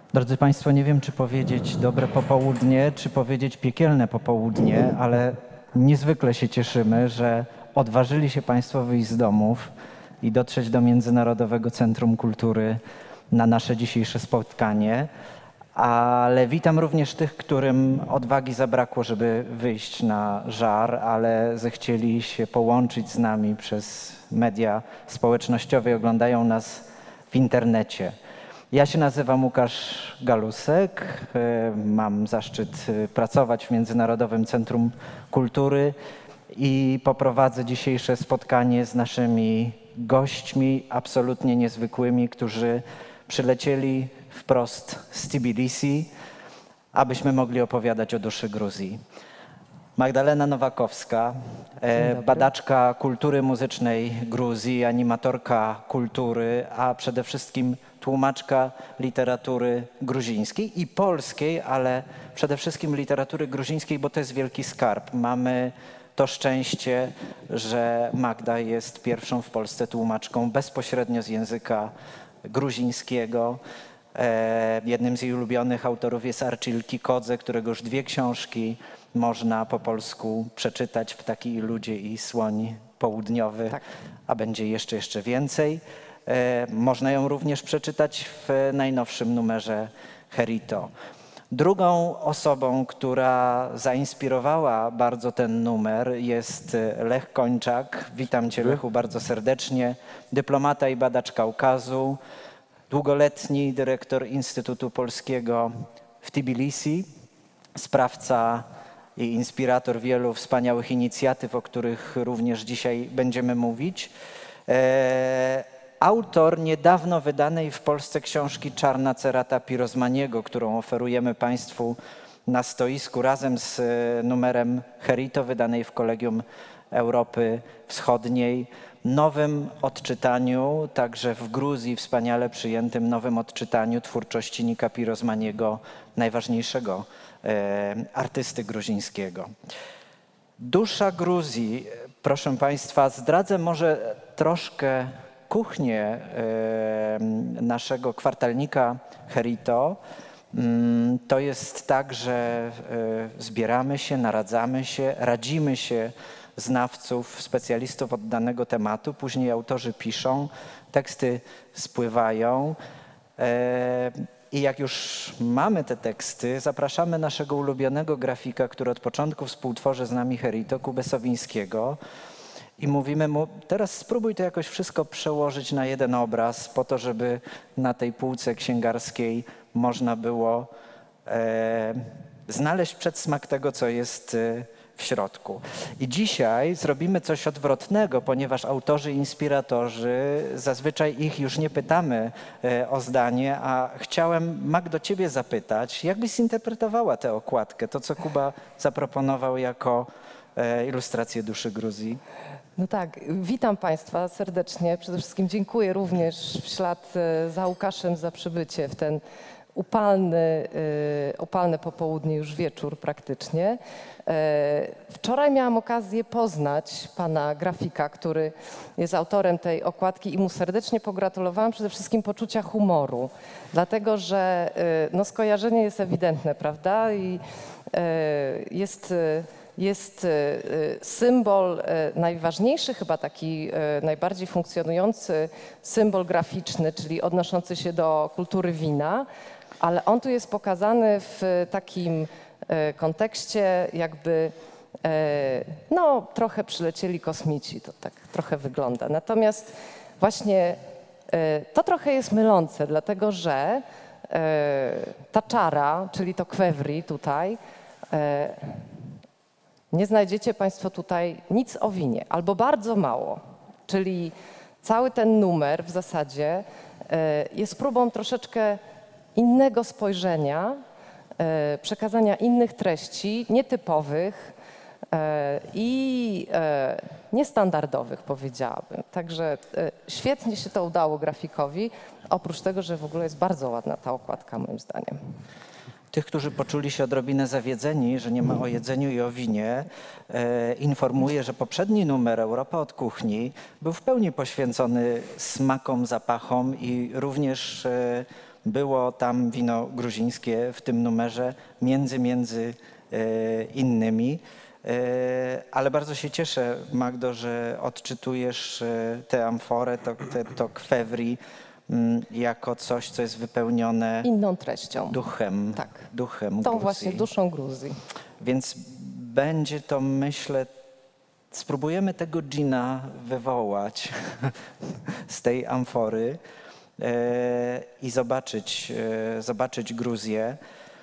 Drodzy Państwo, nie wiem, czy powiedzieć dobre popołudnie, czy powiedzieć piekielne popołudnie, ale niezwykle się cieszymy, że odważyli się Państwo wyjść z domów i dotrzeć do Międzynarodowego Centrum Kultury na nasze dzisiejsze spotkanie. Ale witam również tych, którym odwagi zabrakło, żeby wyjść na żar, ale zechcieli się połączyć z nami przez media społecznościowe i oglądają nas w internecie. Ja się nazywam Łukasz Galusek, mam zaszczyt pracować w Międzynarodowym Centrum Kultury i poprowadzę dzisiejsze spotkanie z naszymi gośćmi absolutnie niezwykłymi, którzy przylecieli wprost z Tbilisi, abyśmy mogli opowiadać o duszy Gruzji. Magdalena Nowakowska, badaczka kultury muzycznej Gruzji, animatorka kultury, a przede wszystkim tłumaczka literatury gruzińskiej i polskiej, ale przede wszystkim literatury gruzińskiej, bo to jest wielki skarb. Mamy to szczęście, że Magda jest pierwszą w Polsce tłumaczką bezpośrednio z języka gruzińskiego. Jednym z jej ulubionych autorów jest Archil Kikodze, którego już 2 książki można po polsku przeczytać, Ptaki i ludzie i Słoń południowy, tak. A będzie jeszcze więcej. Można ją również przeczytać w najnowszym numerze Herito. Drugą osobą, która zainspirowała bardzo ten numer, jest Lech Kończak. Witam Cię, Lechu, bardzo serdecznie. Dyplomata i badacz Kaukazu, długoletni dyrektor Instytutu Polskiego w Tbilisi, sprawca i inspirator wielu wspaniałych inicjatyw, o których również dzisiaj będziemy mówić. Autor niedawno wydanej w Polsce książki Czarna cerata Pirozmaniego, którą oferujemy Państwu na stoisku razem z numerem Herito, wydanej w Kolegium Europy Wschodniej. Nowym odczytaniu, także w Gruzji wspaniale przyjętym nowym odczytaniu twórczości Nika Pirozmaniego, najważniejszego artysty gruzińskiego. Dusza Gruzji, proszę Państwa, zdradzę może troszkę kuchnię naszego kwartalnika Herito. To jest tak, że zbieramy się, naradzamy się, radzimy się znawców, specjalistów od danego tematu. Później autorzy piszą, teksty spływają. I jak już mamy te teksty, zapraszamy naszego ulubionego grafika, który od początku współtworzy z nami Herito, Kubę Sowińskiego. I mówimy mu, teraz spróbuj to jakoś wszystko przełożyć na jeden obraz, po to, żeby na tej półce księgarskiej można było znaleźć przedsmak tego, co jest w środku. I dzisiaj zrobimy coś odwrotnego, ponieważ autorzy i inspiratorzy, zazwyczaj ich już nie pytamy o zdanie, a chciałem, Magdo, Ciebie zapytać, jak byś zinterpretowała tę okładkę, to co Kuba zaproponował jako ilustrację duszy Gruzji? No tak, witam Państwa serdecznie. Przede wszystkim dziękuję również w ślad za Łukaszem za przybycie w ten upalne popołudnie, już wieczór praktycznie. Wczoraj miałam okazję poznać pana grafika, który jest autorem tej okładki i mu serdecznie pogratulowałam przede wszystkim poczucia humoru, dlatego że no, skojarzenie jest ewidentne, prawda? I jest symbol najważniejszy, chyba taki najbardziej funkcjonujący symbol graficzny, czyli odnoszący się do kultury wina, ale on tu jest pokazany w takim kontekście, jakby no, trochę przylecieli kosmici, to tak trochę wygląda. Natomiast właśnie to trochę jest mylące, dlatego że ta czara, czyli to kwewri tutaj, nie znajdziecie Państwo tutaj nic o winie, albo bardzo mało. Czyli cały ten numer w zasadzie jest próbą troszeczkę innego spojrzenia, przekazania innych treści, nietypowych i niestandardowych, powiedziałabym. Także świetnie się to udało grafikowi, oprócz tego, że w ogóle jest bardzo ładna ta okładka, moim zdaniem. Tych, którzy poczuli się odrobinę zawiedzeni, że nie ma o jedzeniu i o winie, informuję, że poprzedni numer Europa od kuchni był w pełni poświęcony smakom, zapachom i również Było tam wino gruzińskie w tym numerze, między innymi. Ale bardzo się cieszę, Magdo, że odczytujesz tę amforę, to kwewri jako coś, co jest wypełnione Inną treścią. duchem, Tak. duchem Tą Gruzji. właśnie duszą Gruzji. Więc będzie to, myślę, spróbujemy tego dżina wywołać z tej amfory i zobaczyć Gruzję.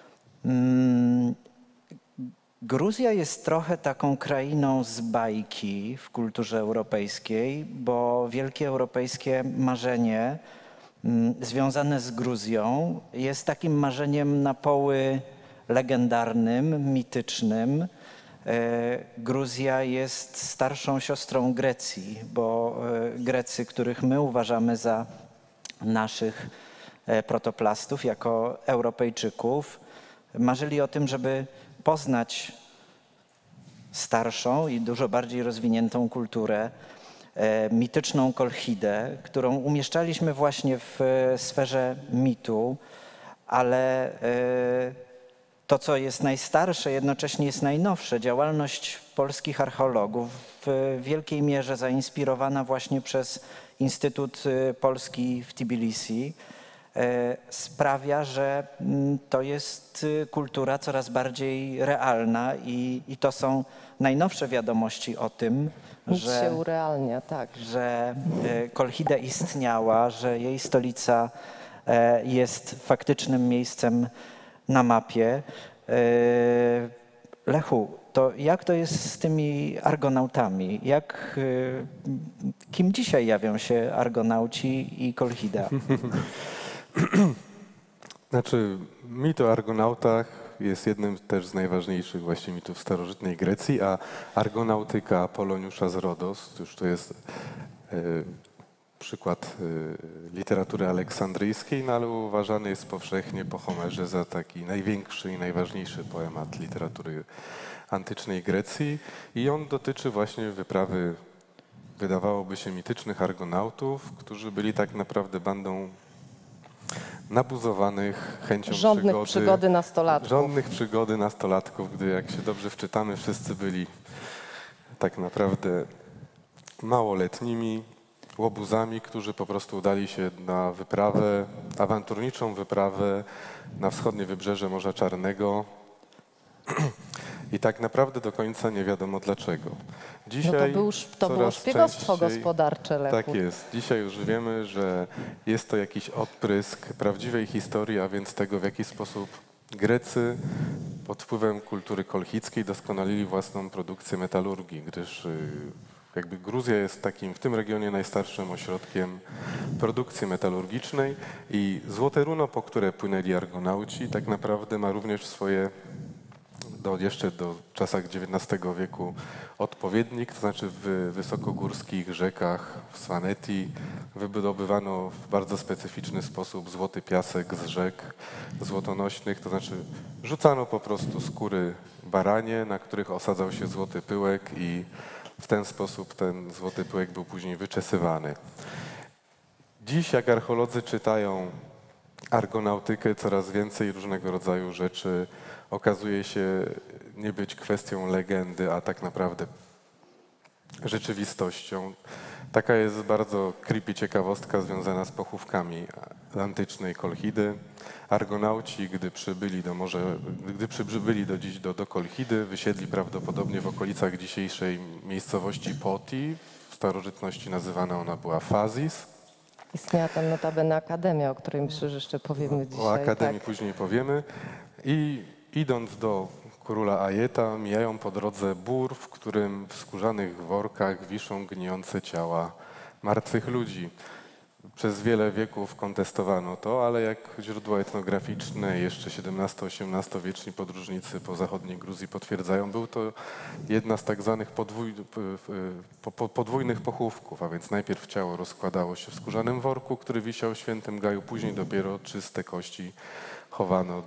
Gruzja jest trochę taką krainą z bajki w kulturze europejskiej, bo wielkie europejskie marzenie związane z Gruzją jest takim marzeniem na poły legendarnym, mitycznym. Gruzja jest starszą siostrą Grecji, bo Grecy, których my uważamy za naszych protoplastów, jako Europejczyków, marzyli o tym, żeby poznać starszą i dużo bardziej rozwiniętą kulturę, mityczną Kolchidę, którą umieszczaliśmy właśnie w sferze mitu, ale to, co jest najstarsze, jednocześnie jest najnowsze. Działalność polskich archeologów w wielkiej mierze zainspirowana właśnie przez Instytut Polski w Tbilisi sprawia, że to jest kultura coraz bardziej realna i to są najnowsze wiadomości o tym, Nic się urealnia, tak. że Kolchida istniała, że jej stolica jest faktycznym miejscem na mapie. Lechu, to jak to jest z tymi argonautami? Kim dzisiaj jawią się argonauci i Kolchida? Znaczy, mit o argonautach jest jednym też z najważniejszych właśnie mitów starożytnej Grecji, a argonautyka Apoloniusza z Rodos, już to jest przykład literatury aleksandryjskiej, no ale uważany jest powszechnie po Homerze za taki największy i najważniejszy poemat literatury antycznej Grecji i on dotyczy właśnie wyprawy, wydawałoby się, mitycznych argonautów, którzy byli tak naprawdę bandą nabuzowanych chęcią Przygody nastolatków. Żądnych przygody nastolatków, gdy jak się dobrze wczytamy, wszyscy byli tak naprawdę małoletnimi łobuzami, którzy po prostu udali się na wyprawę, awanturniczą wyprawę na wschodnie wybrzeże Morza Czarnego i tak naprawdę do końca nie wiadomo dlaczego. Dzisiaj to było szpiegostwo gospodarcze, Lechu. Tak jest. Dzisiaj już wiemy, że jest to jakiś odprysk prawdziwej historii, a więc tego, w jaki sposób Grecy pod wpływem kultury kolchickiej doskonalili własną produkcję metalurgii, gdyż jakby Gruzja jest takim w tym regionie najstarszym ośrodkiem produkcji metalurgicznej i złote runo, po które płynęli argonauci, tak naprawdę ma również swoje jeszcze do czasach XIX wieku odpowiednik, to znaczy w wysokogórskich rzekach w Svaneti wydobywano w bardzo specyficzny sposób złoty piasek z rzek złotonośnych, to znaczy rzucano po prostu skóry baranie, na których osadzał się złoty pyłek i w ten sposób ten złoty pyłek był później wyczesywany. Dziś, jak archeolodzy czytają argonautykę, coraz więcej różnego rodzaju rzeczy okazuje się nie być kwestią legendy, a tak naprawdę rzeczywistością. Taka jest bardzo creepy ciekawostka związana z pochówkami antycznej Kolchidy. Argonauci, gdy przybyli do Kolchidy, wysiedli prawdopodobnie w okolicach dzisiejszej miejscowości Poti. W starożytności nazywana ona była Fazis. Istniała tam notabene akademia, o której myślę, że jeszcze powiemy dzisiaj. O akademii tak. później powiemy. I idąc do króla Ajeta, mijają po drodze bór, w którym w skórzanych workach wiszą gnijące ciała martwych ludzi. Przez wiele wieków kontestowano to, ale jak źródła etnograficzne, jeszcze XVII-XVIII wieczni podróżnicy po zachodniej Gruzji potwierdzają, był to jedna z tak zwanych podwójnych pochówków, a więc najpierw ciało rozkładało się w skórzanym worku, który wisiał w Świętym Gaju, później dopiero czyste kości chowano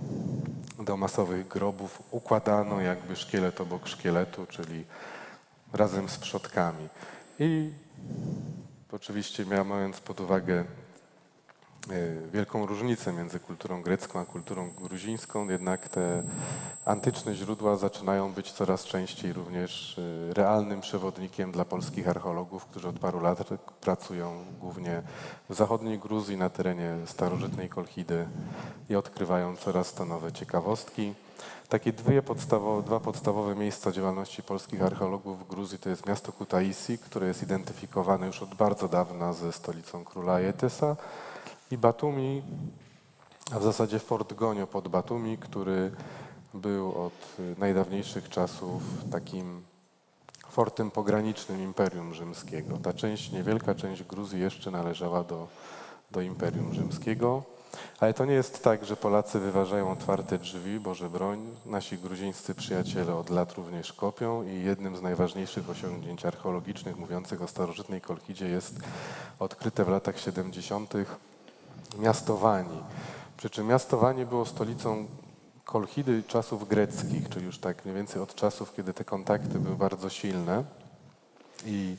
do masowych grobów, układano jakby szkielet obok szkieletu, czyli razem z przodkami. I oczywiście mając pod uwagę wielką różnicę między kulturą grecką a kulturą gruzińską, jednak te antyczne źródła zaczynają być coraz częściej również realnym przewodnikiem dla polskich archeologów, którzy od paru lat pracują głównie w zachodniej Gruzji, na terenie starożytnej Kolchidy i odkrywają coraz to nowe ciekawostki. Takie dwa podstawowe miejsca działalności polskich archeologów w Gruzji to jest miasto Kutaisi, które jest identyfikowane już od bardzo dawna ze stolicą króla Ajetesa, i Batumi, a w zasadzie Fort Gonio pod Batumi, który był od najdawniejszych czasów takim fortem pogranicznym Imperium Rzymskiego. Ta część, niewielka część Gruzji jeszcze należała do Imperium Rzymskiego. Ale to nie jest tak, że Polacy wyważają otwarte drzwi, Boże broń. Nasi gruzińscy przyjaciele od lat również kopią i jednym z najważniejszych osiągnięć archeologicznych mówiących o starożytnej Kolchidzie jest odkryte w latach 70. miasto Wani. Przy czym miasto Wani było stolicą Kolchidy czasów greckich, czyli już tak mniej więcej od czasów, kiedy te kontakty były bardzo silne. I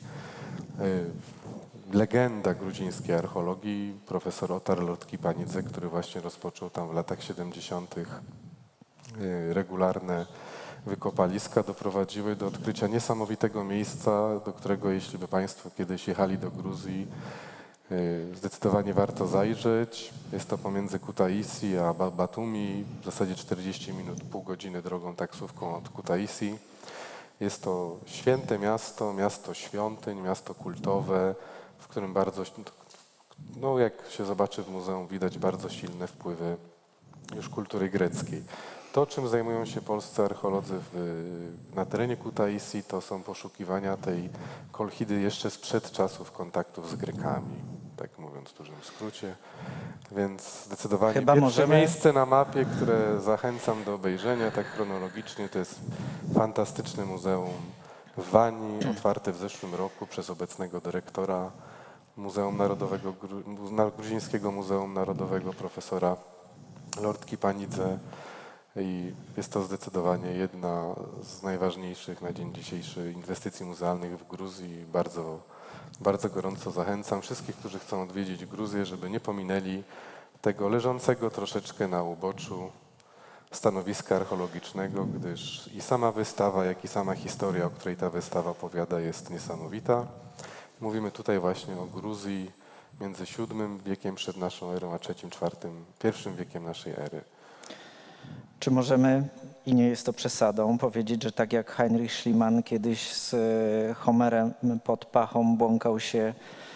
legenda gruzińskiej archeologii, profesor Otar Lortkipanidze, który właśnie rozpoczął tam w latach 70. regularne wykopaliska, doprowadziły do odkrycia niesamowitego miejsca, do którego jeśli by Państwo kiedyś jechali do Gruzji, zdecydowanie warto zajrzeć. Jest to pomiędzy Kutaisi a Batumi, w zasadzie 40 minut, pół godziny drogą taksówką od Kutaisi. Jest to święte miasto, miasto świątyń, miasto kultowe, w którym bardzo, no jak się zobaczy w muzeum, widać bardzo silne wpływy już kultury greckiej. To, czym zajmują się polscy archeolodzy na terenie Kutaisi, to są poszukiwania tej Kolchidy jeszcze sprzed czasów kontaktów z Grekami, tak mówiąc w dużym skrócie. Więc zdecydowanie Chyba pierwsze miejsce na mapie, które zachęcam do obejrzenia tak chronologicznie, to jest fantastyczne muzeum w Wani, otwarte w zeszłym roku przez obecnego dyrektora Muzeum Narodowego, Gruzińskiego Muzeum Narodowego, profesora Lortkipanidze. I jest to zdecydowanie jedna z najważniejszych na dzień dzisiejszy inwestycji muzealnych w Gruzji. Bardzo, bardzo gorąco zachęcam wszystkich, którzy chcą odwiedzić Gruzję, żeby nie pominęli tego leżącego troszeczkę na uboczu stanowiska archeologicznego, gdyż i sama wystawa, jak i sama historia, o której ta wystawa opowiada, jest niesamowita. Mówimy tutaj właśnie o Gruzji między VII wiekiem przed naszą erą, a III-IV wiekiem naszej ery. Czy możemy, i nie jest to przesadą, powiedzieć, że tak jak Heinrich Schliemann kiedyś z Homerem pod pachą błąkał się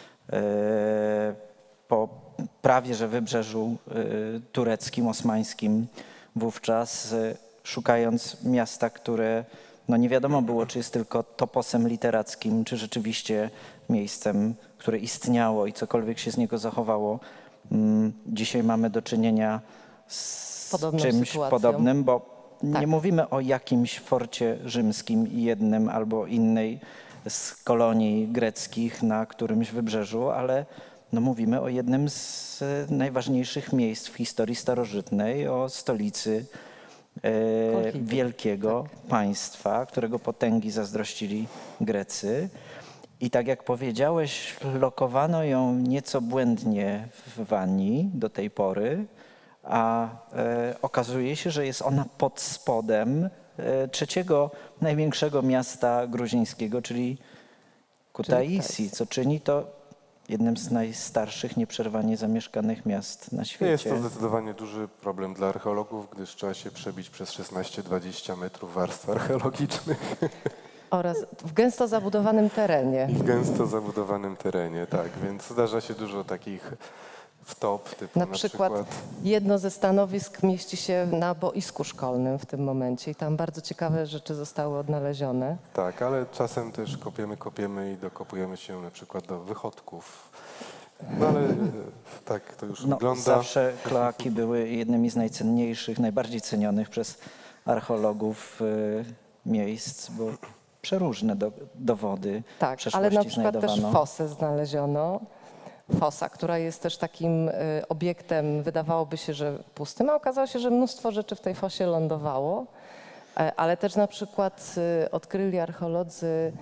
po prawie że wybrzeżu tureckim, osmańskim wówczas, szukając miasta, które no nie wiadomo było, czy jest tylko toposem literackim, czy rzeczywiście miejscem, które istniało i cokolwiek się z niego zachowało. Dzisiaj mamy do czynienia z czymś sytuacją. podobnym, bo nie Tak. mówimy o jakimś forcie rzymskim jednym albo innej z kolonii greckich na którymś wybrzeżu, ale no mówimy o jednym z najważniejszych miejsc w historii starożytnej, o stolicy wielkiego państwa, którego potęgi zazdrościli Grecy. I tak jak powiedziałeś, lokowano ją nieco błędnie w Wani do tej pory, a okazuje się, że jest ona pod spodem trzeciego największego miasta gruzińskiego, czyli Kutaisi, co czyni to jednym z najstarszych, nieprzerwanie zamieszkanych miast na świecie. Jest to zdecydowanie duży problem dla archeologów, gdyż trzeba się przebić przez 16-20 metrów warstw archeologicznych. Oraz w gęsto zabudowanym terenie. I w gęsto zabudowanym terenie, tak. Więc zdarza się dużo takich wtop, typu Na przykład jedno ze stanowisk mieści się na boisku szkolnym w tym momencie i tam bardzo ciekawe rzeczy zostały odnalezione. Tak, ale czasem też kopiemy i dokopujemy się na przykład do wychodków. No ale tak to już wygląda. Zawsze kloaki były jednymi z najcenniejszych, najbardziej cenionych przez archeologów miejsc, bo przeróżne dowody Tak, przeszłości ale na przykład znajdowano. też fosę znaleziono. Fosa, która jest też takim obiektem, wydawałoby się, że pustym, a okazało się, że mnóstwo rzeczy w tej fosie lądowało. Ale też na przykład odkryli archeolodzy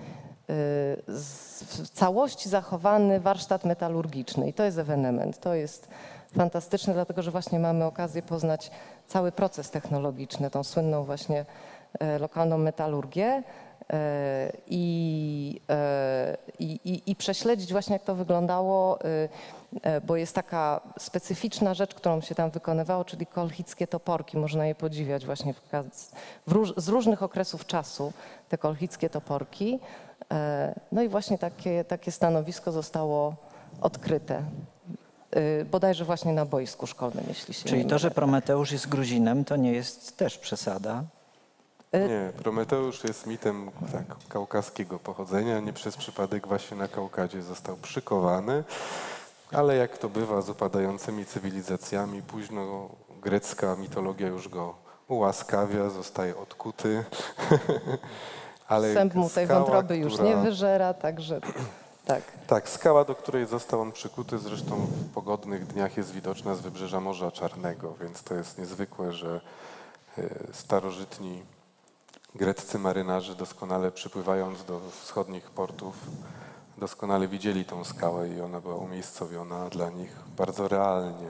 w całości zachowany warsztat metalurgiczny i to jest ewenement. To jest fantastyczne, dlatego że właśnie mamy okazję poznać cały proces technologiczny, tą słynną właśnie lokalną metalurgię i prześledzić właśnie jak to wyglądało, bo jest taka specyficzna rzecz, którą się tam wykonywało, czyli kolchickie toporki. Można je podziwiać właśnie z różnych okresów czasu, te kolchickie toporki. No i właśnie takie stanowisko zostało odkryte. Bodajże właśnie na boisku szkolnym, jeśli się Czyli nie to, że mylę. Prometeusz jest Gruzinem, to nie jest też przesada. Nie, Prometeusz jest mitem tak, kaukaskiego pochodzenia. Nie przez przypadek właśnie na Kaukazie został przykowany, ale jak to bywa z upadającymi cywilizacjami, późno grecka mitologia już go ułaskawia, zostaje odkuty. Ale Sęp mu tej skała, wątroby już która- nie wyżera, także tak. Tak, skała, do której został on przykuty, zresztą w pogodnych dniach jest widoczna z wybrzeża Morza Czarnego, więc to jest niezwykłe, że starożytni greccy marynarze doskonale przypływając do wschodnich portów doskonale widzieli tą skałę i ona była umiejscowiona dla nich bardzo realnie.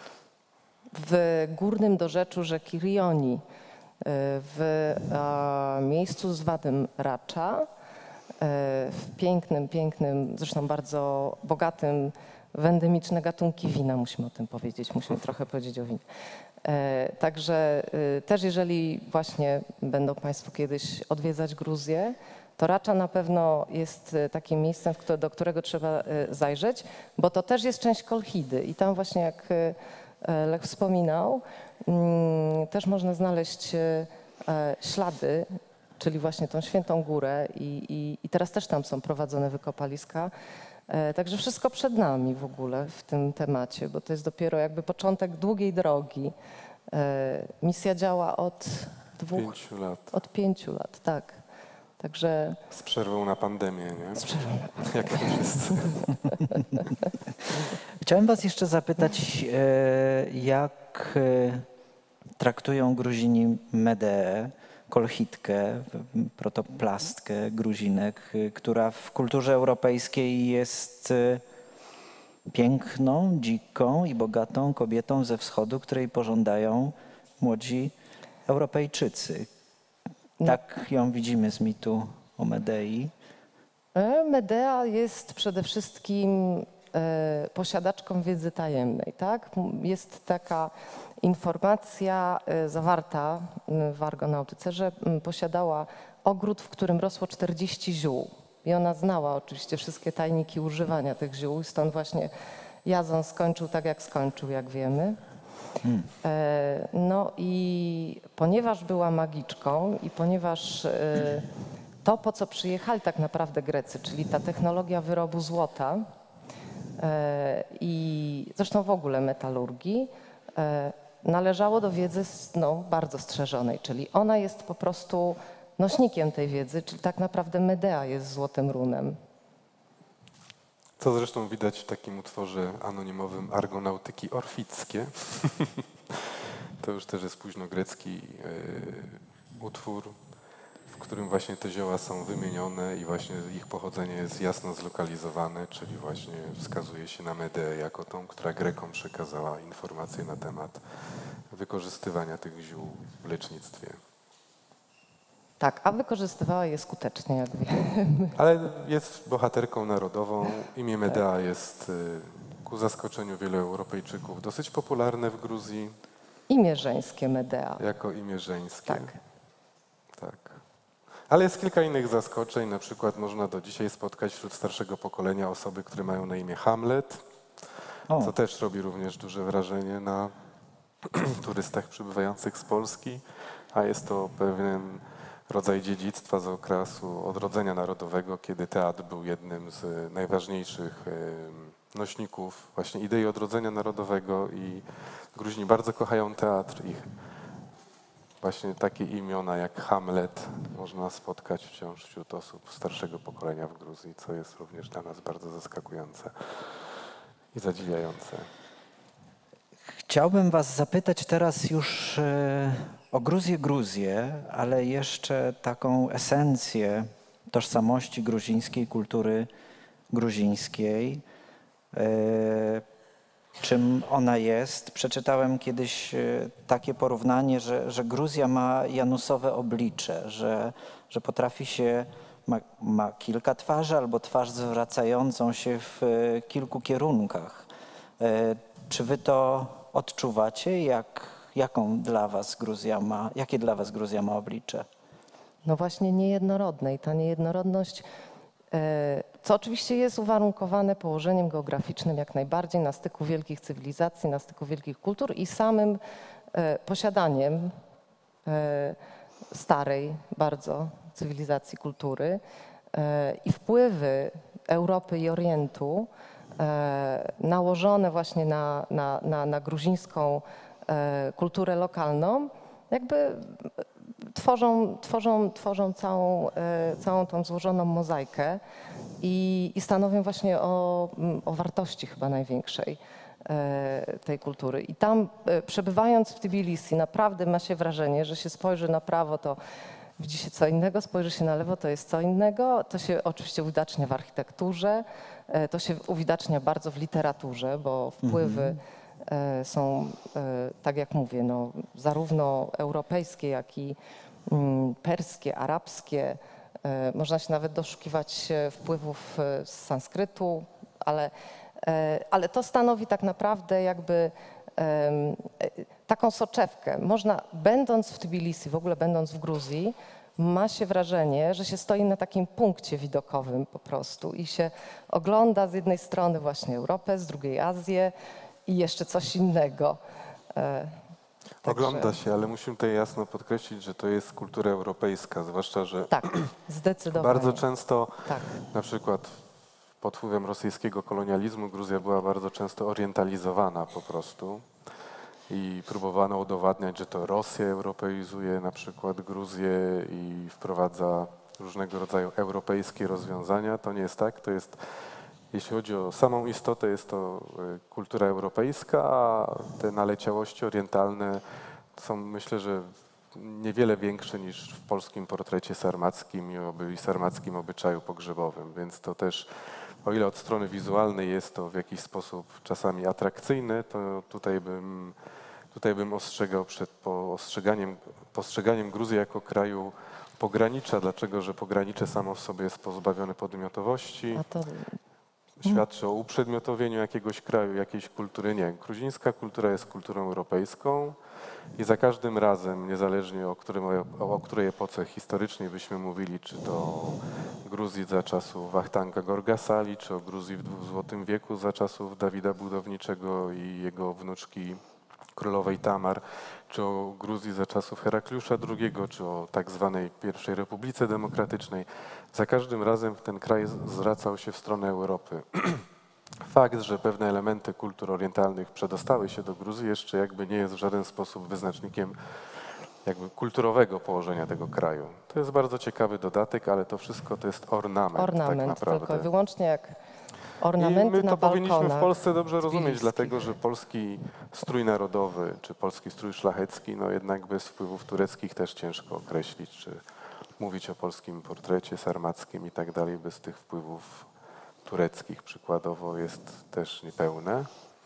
W górnym dorzeczu rzeki Rioni, w miejscu zwanym Racza, w pięknym, zresztą bardzo bogatym w endemiczne gatunki wina, musimy o tym powiedzieć, musimy trochę powiedzieć o winie. Także też jeżeli właśnie będą Państwo kiedyś odwiedzać Gruzję, to Racza na pewno jest takim miejscem, do którego trzeba zajrzeć, bo to też jest część Kolchidy i tam właśnie jak Lech wspominał, też można znaleźć ślady, czyli właśnie tą Świętą Górę i teraz też tam są prowadzone wykopaliska. Także wszystko przed nami w ogóle w tym temacie, bo to jest dopiero jakby początek długiej drogi. Misja działa od 5 lat. od 5 lat, tak. Także Z przerwą na pandemię, nie? z przerwą. Jak wszyscy. Chciałem was jeszcze zapytać, jak traktują Gruzini Medeę, kolchitkę, protoplastkę gruzinek, która w kulturze europejskiej jest piękną, dziką i bogatą kobietą ze wschodu, której pożądają młodzi Europejczycy. Tak ją widzimy z mitu o Medei. Medea jest przede wszystkim posiadaczką wiedzy tajemnej, tak? Jest taka informacja zawarta w argonautyce, że posiadała ogród, w którym rosło 40 ziół. I ona znała oczywiście wszystkie tajniki używania tych ziół, stąd właśnie Jazon skończył tak, jak skończył, jak wiemy. No i ponieważ była magiczką i ponieważ to, po co przyjechali tak naprawdę Grecy, czyli ta technologia wyrobu złota i zresztą w ogóle metalurgii, należało do wiedzy bardzo strzeżonej, czyli ona jest po prostu nośnikiem tej wiedzy, czyli tak naprawdę Medea jest złotym runem. Co zresztą widać w takim utworze anonimowym Argonautyki Orfickie. To już też jest późnogrecki utwór, w którym właśnie te zioła są wymienione i właśnie ich pochodzenie jest jasno zlokalizowane, czyli właśnie wskazuje się na Medeę jako tą, która Grekom przekazała informacje na temat wykorzystywania tych ziół w lecznictwie. Tak, a wykorzystywała je skutecznie, jak wiemy. Ale jest bohaterką narodową. Imię Medea jest ku zaskoczeniu wielu Europejczyków dosyć popularne w Gruzji Imię żeńskie Medea. jako imię żeńskie. Tak. Tak. Ale jest kilka innych zaskoczeń. Na przykład można do dzisiaj spotkać wśród starszego pokolenia osoby, które mają na imię Hamlet, O. co też robi również duże wrażenie na turystach przybywających z Polski, a jest to pewien rodzaj dziedzictwa z okresu odrodzenia narodowego, kiedy teatr był jednym z najważniejszych nośników właśnie idei odrodzenia narodowego i Gruzini bardzo kochają teatr i właśnie takie imiona jak Hamlet można spotkać wciąż wśród osób starszego pokolenia w Gruzji, co jest również dla nas bardzo zaskakujące i zadziwiające. Chciałbym was zapytać teraz już o Gruzję, ale jeszcze taką esencję tożsamości gruzińskiej, kultury gruzińskiej. Czym ona jest? Przeczytałem kiedyś takie porównanie, że Gruzja ma janusowe oblicze, że potrafi się, ma kilka twarzy albo twarz zwracającą się w kilku kierunkach. Czy wy to odczuwacie? Jakie dla was Gruzja ma oblicze? No właśnie niejednorodne i ta niejednorodność, co oczywiście jest uwarunkowane położeniem geograficznym jak najbardziej na styku wielkich cywilizacji, na styku wielkich kultur i samym posiadaniem starej bardzo cywilizacji, kultury i wpływy Europy i Orientu nałożone właśnie na gruzińską kulturę lokalną, jakby tworzą całą tą złożoną mozaikę i stanowią właśnie o wartości chyba największej tej kultury. I tam przebywając w Tbilisi naprawdę ma się wrażenie, że się spojrzy na prawo, to widzi się co innego, spojrzy się na lewo, to jest co innego. To się oczywiście uwidacznia w architekturze, to się uwidacznia bardzo w literaturze, bo wpływy są, tak jak mówię, no, zarówno europejskie, jak i perskie, arabskie. Można się nawet doszukiwać wpływów z sanskrytu, ale to stanowi tak naprawdę jakby taką soczewkę. Można, będąc w Tbilisi, w ogóle będąc w Gruzji, ma się wrażenie, że się stoi na takim punkcie widokowym po prostu i się ogląda z jednej strony właśnie Europę, z drugiej Azję i jeszcze coś innego. Ogląda się, ale musimy tutaj jasno podkreślić, że to jest kultura europejska, zwłaszcza, że Tak, zdecydowanie. bardzo często, Tak. na przykład pod wpływem rosyjskiego kolonializmu, Gruzja była bardzo często orientalizowana po prostu i próbowano udowadniać, że to Rosja europeizuje na przykład Gruzję i wprowadza różnego rodzaju europejskie rozwiązania. To nie jest tak, to jest, jeśli chodzi o samą istotę, jest to kultura europejska, a te naleciałości orientalne są, myślę, że niewiele większe niż w polskim portrecie sarmackim i sarmackim obyczaju pogrzebowym, więc to też, o ile od strony wizualnej jest to w jakiś sposób czasami atrakcyjne, to tutaj bym ostrzegał przed postrzeganiem Gruzji jako kraju pogranicza, dlaczego, że pogranicze samo w sobie jest pozbawione podmiotowości. A to Świadczy o uprzedmiotowieniu jakiegoś kraju, jakiejś kultury. Nie, gruzińska kultura jest kulturą europejską i za każdym razem, niezależnie o której epoce historycznej byśmy mówili, czy to o Gruzji za czasów Wachtanga Gorgasali, czy o Gruzji w Złotym Wieku za czasów Dawida Budowniczego i jego wnuczki królowej Tamar, czy o Gruzji za czasów Herakliusza II, czy o tak zwanej pierwszej Republice Demokratycznej. Za każdym razem ten kraj zwracał się w stronę Europy. Fakt, że pewne elementy kultur orientalnych przedostały się do Gruzji, jeszcze jakby nie jest w żaden sposób wyznacznikiem jakby kulturowego położenia tego kraju. To jest bardzo ciekawy dodatek, ale to wszystko to jest ornament tak naprawdę. tylko wyłącznie jak I ornamenty my na to powinniśmy w balkonach Polsce dobrze rozumieć, tbiliskich. dlatego że polski strój narodowy czy polski strój szlachecki, no jednak bez wpływów tureckich też ciężko określić, czy mówić o polskim portrecie sarmackim i tak dalej, bez tych wpływów tureckich przykładowo jest też niepełne.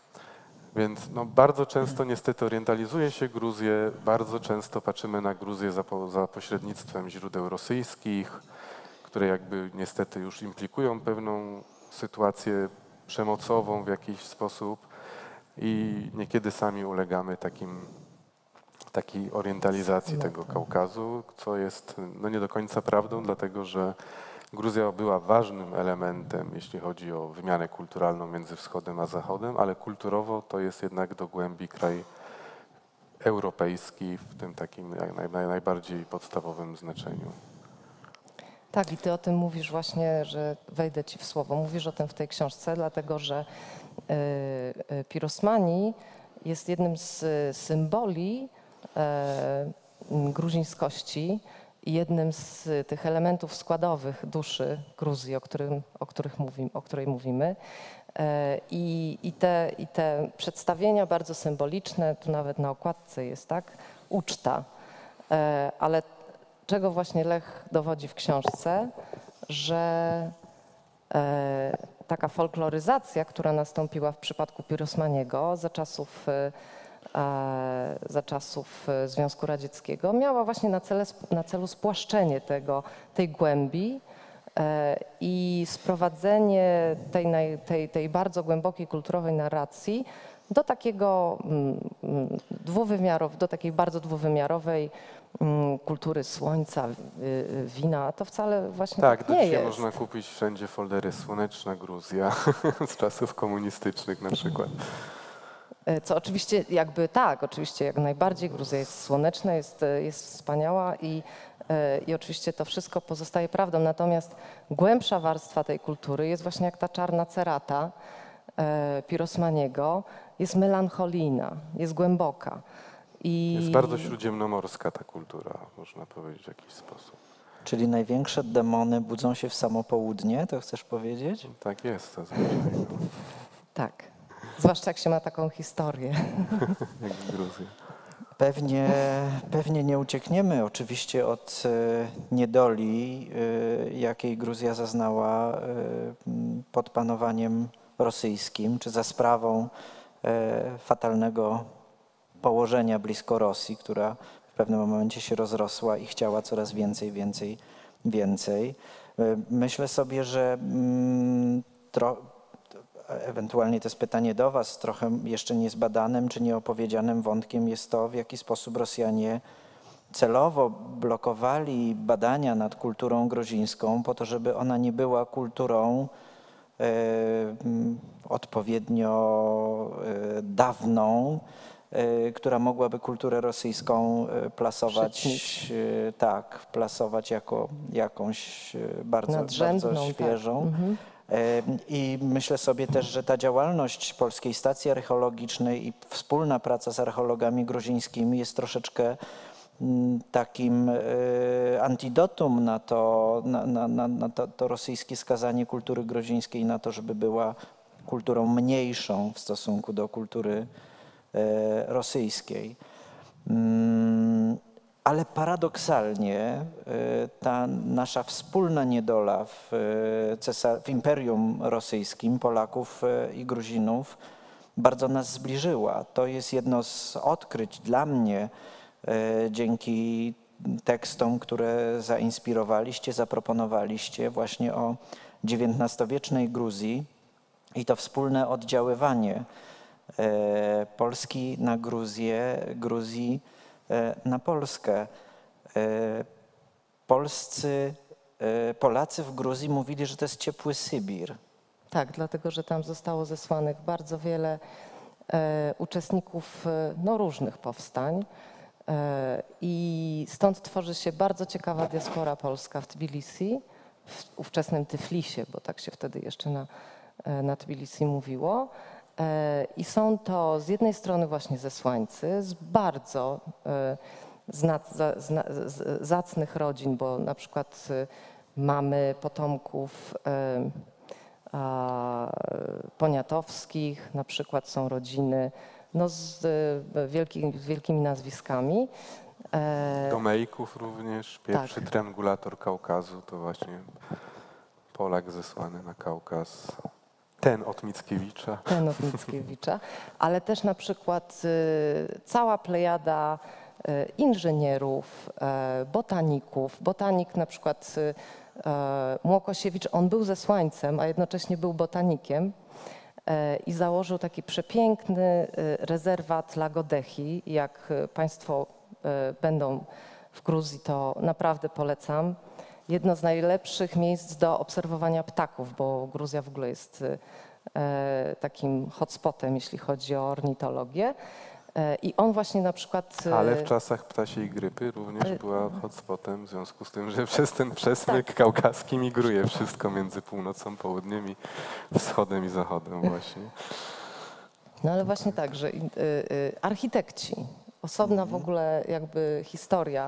Więc no, bardzo często niestety orientalizuje się Gruzję, bardzo często patrzymy na Gruzję za pośrednictwem źródeł rosyjskich, które jakby niestety już implikują pewną sytuację przemocową w jakiś sposób i niekiedy sami ulegamy takiej orientalizacji tego Kaukazu, co jest no, nie do końca prawdą, dlatego że Gruzja była ważnym elementem, jeśli chodzi o wymianę kulturalną między Wschodem a Zachodem, ale kulturowo to jest jednak do głębi kraj europejski w tym takim najbardziej podstawowym znaczeniu. Tak, i ty o tym mówisz właśnie, że wejdę ci w słowo. Mówisz o tym w tej książce, dlatego że pirosmani jest jednym z symboli gruzińskości i jednym z tych elementów składowych duszy Gruzji, o której mówimy. I te przedstawienia bardzo symboliczne, tu nawet na okładce jest tak, uczta, ale czego właśnie Lech dowodzi w książce, że taka folkloryzacja, która nastąpiła w przypadku Pirosmaniego za czasów Związku Radzieckiego, miała właśnie na celu spłaszczenie tej głębi i sprowadzenie tej bardzo głębokiej kulturowej narracji do takiego do takiej bardzo dwuwymiarowej kultury słońca, wina, to wcale właśnie Tak, nie dzisiaj jest. można kupić wszędzie foldery Słoneczna Gruzja z czasów komunistycznych na przykład. Co oczywiście oczywiście jak najbardziej Gruzja jest słoneczna, jest wspaniała i oczywiście to wszystko pozostaje prawdą. Natomiast głębsza warstwa tej kultury jest właśnie jak ta czarna cerata Pirosmaniego, jest melancholijna, jest głęboka. Jest bardzo śródziemnomorska ta kultura, można powiedzieć w jakiś sposób. Czyli największe demony budzą się w samo południe, to chcesz powiedzieć? Tak jest zazwyczaj, Tak, zwłaszcza jak się ma taką historię. jak w Gruzji. Pewnie nie uciekniemy oczywiście od niedoli, jakiej Gruzja zaznała pod panowaniem rosyjskim, czy za sprawą fatalnego położenia blisko Rosji, która w pewnym momencie się rozrosła i chciała coraz więcej. Myślę sobie, że ewentualnie to jest pytanie do Was, trochę jeszcze niezbadanym czy nieopowiedzianym wątkiem jest to, w jaki sposób Rosjanie celowo blokowali badania nad kulturą gruzińską po to, żeby ona nie była kulturą odpowiednio dawną, która mogłaby kulturę rosyjską plasować jako jakąś bardzo świeżą. I myślę sobie też, że ta działalność Polskiej Stacji Archeologicznej i wspólna praca z archeologami gruzińskimi jest troszeczkę takim antidotum na to rosyjskie skazanie kultury gruzińskiej na to, żeby była kulturą mniejszą w stosunku do kultury rosyjskiej. Ale paradoksalnie ta nasza wspólna niedola w Imperium Rosyjskim Polaków i Gruzinów bardzo nas zbliżyła. To jest jedno z odkryć dla mnie dzięki tekstom, które zainspirowaliście, zaproponowaliście właśnie o XIX-wiecznej Gruzji i to wspólne oddziaływanie Polski na Gruzję, Gruzji na Polskę. Polacy w Gruzji mówili, że to jest ciepły Sybir. Tak, dlatego że tam zostało zesłanych bardzo wiele uczestników różnych powstań i stąd tworzy się bardzo ciekawa diaspora polska w Tbilisi, w ówczesnym Tyflisie, bo tak się wtedy jeszcze na Tbilisi mówiło. I są to z jednej strony właśnie zesłańcy z bardzo zacnych rodzin, bo na przykład mamy potomków poniatowskich, na przykład są rodziny z wielkimi nazwiskami. Domejków również, pierwszy triangulator Kaukazu to właśnie Polak zesłany na Kaukaz. Ten od Mickiewicza, ale też na przykład cała plejada inżynierów, botaników. Botanik na przykład Młokosiewicz, on był zesłańcem, a jednocześnie był botanikiem i założył taki przepiękny rezerwat Lagodehi. Jak Państwo będą w Gruzji, to naprawdę polecam. Jedno z najlepszych miejsc do obserwowania ptaków, bo Gruzja w ogóle jest takim hotspotem, jeśli chodzi o ornitologię. I on właśnie na przykład... Ale w czasach ptasiej grypy również była hotspotem, w związku z tym, że przez ten przesmyk kaukaski migruje wszystko między północą, południem i wschodem i zachodem właśnie. No ale właśnie tak, że architekci, osobna w ogóle jakby historia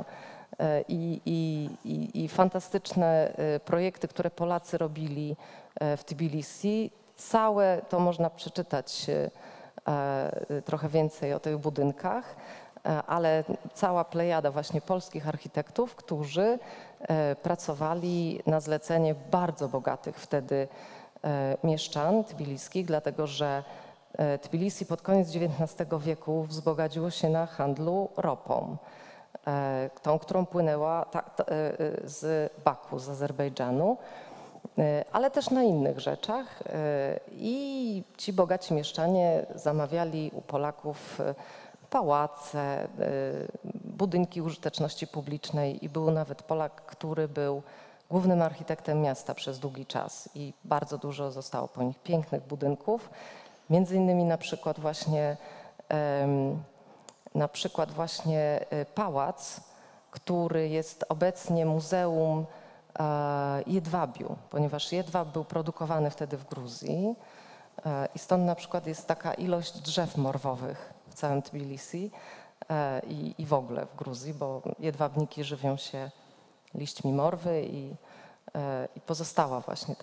i fantastyczne projekty, które Polacy robili w Tbilisi, całe to można przeczytać trochę więcej o tych budynkach. ale cała plejada właśnie polskich architektów, którzy pracowali na zlecenie bardzo bogatych wtedy mieszczan tbiliskich, dlatego że Tbilisi pod koniec XIX wieku wzbogaciło się na handlu ropą, tą, którą płynęła z Baku, z Azerbejdżanu, ale też na innych rzeczach. I ci bogaci mieszczanie zamawiali u Polaków pałace, budynki użyteczności publicznej i był nawet Polak, który był głównym architektem miasta przez długi czas i bardzo dużo zostało po nich pięknych budynków. Między innymi na przykład właśnie pałac, który jest obecnie Muzeum Jedwabiu, ponieważ jedwab był produkowany wtedy w Gruzji i stąd na przykład jest taka ilość drzew morwowych w całym Tbilisi i w ogóle w Gruzji, bo jedwabniki żywią się liśćmi morwy i pozostała właśnie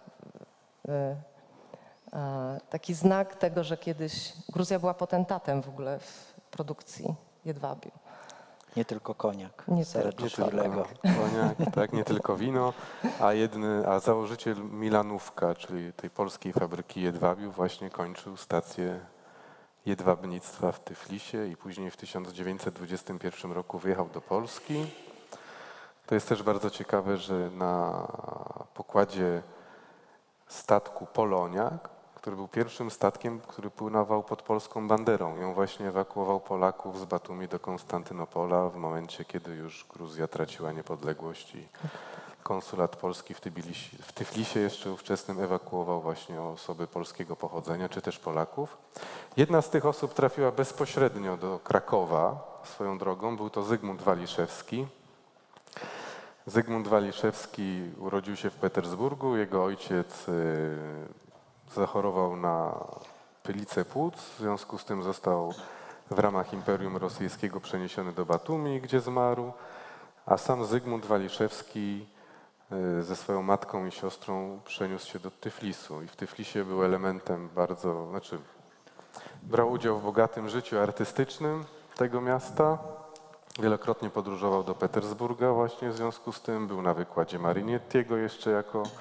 taki znak tego, że kiedyś Gruzja była potentatem w ogóle w produkcji jedwabiu. Nie tylko koniak. Nie Sereczylego. Koniak, tak, nie tylko wino, a założyciel Milanówka, czyli tej polskiej fabryki jedwabiu, właśnie kończył stację jedwabnictwa w Tyflisie i później w 1921 roku wyjechał do Polski. To jest też bardzo ciekawe, że na pokładzie statku Poloniak, który był pierwszym statkiem, który pływał pod polską banderą. I on właśnie ewakuował Polaków z Batumi do Konstantynopola w momencie, kiedy już Gruzja traciła niepodległość i konsulat polski w Tyflisie jeszcze ówczesnym ewakuował właśnie osoby polskiego pochodzenia, czy też Polaków. Jedna z tych osób trafiła bezpośrednio do Krakowa swoją drogą, był to Zygmunt Waliszewski. Zygmunt Waliszewski urodził się w Petersburgu, jego ojciec zachorował na pylicę płuc, w związku z tym został w ramach Imperium Rosyjskiego przeniesiony do Batumi, gdzie zmarł, a sam Zygmunt Waliszewski ze swoją matką i siostrą przeniósł się do Tyflisu i w Tyflisie był elementem brał udział w bogatym życiu artystycznym tego miasta. Wielokrotnie podróżował do Petersburga właśnie w związku z tym, był na wykładzie Marinettiego jeszcze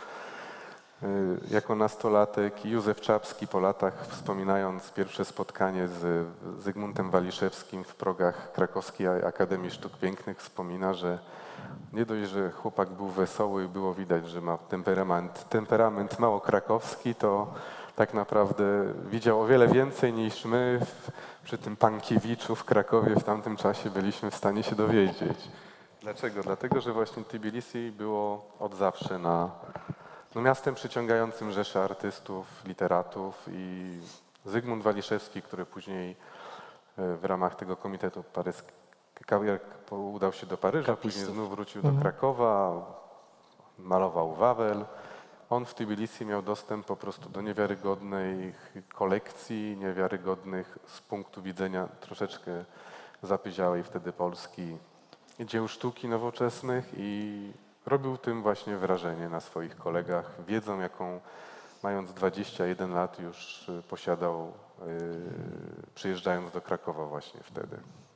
jako nastolatek. Józef Czapski po latach, wspominając pierwsze spotkanie z Zygmuntem Waliszewskim w progach Krakowskiej Akademii Sztuk Pięknych, wspomina, że nie dość, że chłopak był wesoły i było widać, że ma temperament mało krakowski, to tak naprawdę widział o wiele więcej niż my przy tym Pankiewiczu w Krakowie w tamtym czasie byliśmy w stanie się dowiedzieć. Dlaczego? Dlatego, że właśnie Tbilisi było od zawsze miastem przyciągającym rzesze artystów, literatów i Zygmunt Waliszewski, który później w ramach tego komitetu udał się do Paryża, później znów wrócił do Krakowa, malował Wawel. On w Tbilisi miał dostęp po prostu do niewiarygodnej kolekcji, niewiarygodnych z punktu widzenia troszeczkę zapyziałej wtedy Polski dzieł sztuki nowoczesnych i robił tym właśnie wrażenie na swoich kolegach, wiedzą jaką mając 21 lat już posiadał, przyjeżdżając do Krakowa właśnie wtedy.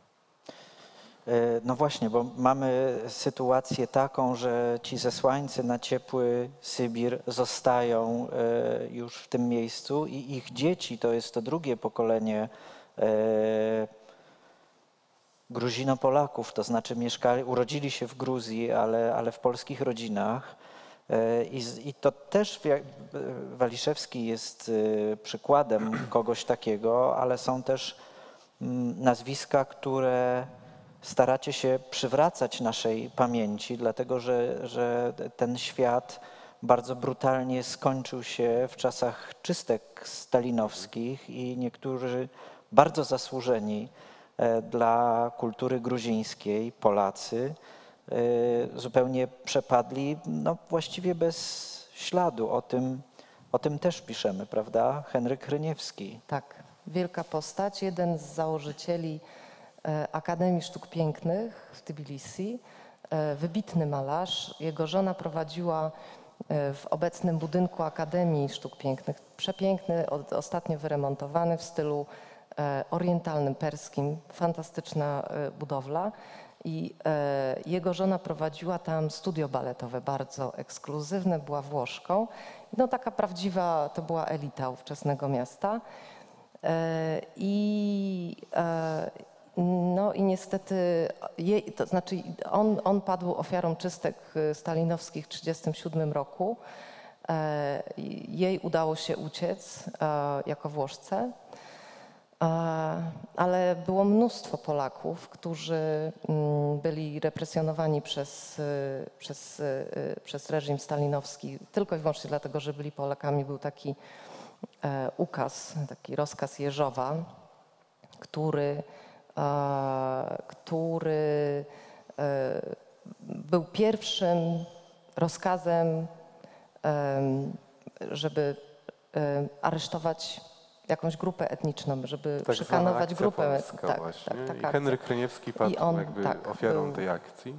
No właśnie, bo mamy sytuację taką, że ci zesłańcy na ciepły Sybir zostają już w tym miejscu i ich dzieci, to jest to drugie pokolenie Gruzino-Polaków, to znaczy urodzili się w Gruzji, ale w polskich rodzinach. I to też Waliszewski jest przykładem kogoś takiego, ale są też nazwiska, które staracie się przywracać naszej pamięci, dlatego że ten świat bardzo brutalnie skończył się w czasach czystek stalinowskich i niektórzy bardzo zasłużeni dla kultury gruzińskiej, Polacy, zupełnie przepadli, właściwie bez śladu. O tym też piszemy, prawda? Henryk Hryniewski. Tak, wielka postać, jeden z założycieli Akademii Sztuk Pięknych w Tbilisi, wybitny malarz. Jego żona prowadziła w obecnym budynku Akademii Sztuk Pięknych, przepiękny, ostatnio wyremontowany w stylu orientalnym, perskim. Fantastyczna budowla. I jego żona prowadziła tam studio baletowe, bardzo ekskluzywne, była Włoszką. No taka prawdziwa, to była elita ówczesnego miasta. No i niestety, to znaczy on padł ofiarą czystek stalinowskich w 1937 roku. Jej udało się uciec jako Włoszce. Ale było mnóstwo Polaków, którzy byli represjonowani przez reżim stalinowski tylko i wyłącznie dlatego, że byli Polakami. Był taki ukaz, taki rozkaz Jeżowa, który był pierwszym rozkazem, żeby aresztować jakąś grupę etniczną, żeby Tak szykanować zwana grupę. akcja polska właśnie. I akcja. Henryk Kryniewski padł jakby ofiarą był. tej akcji.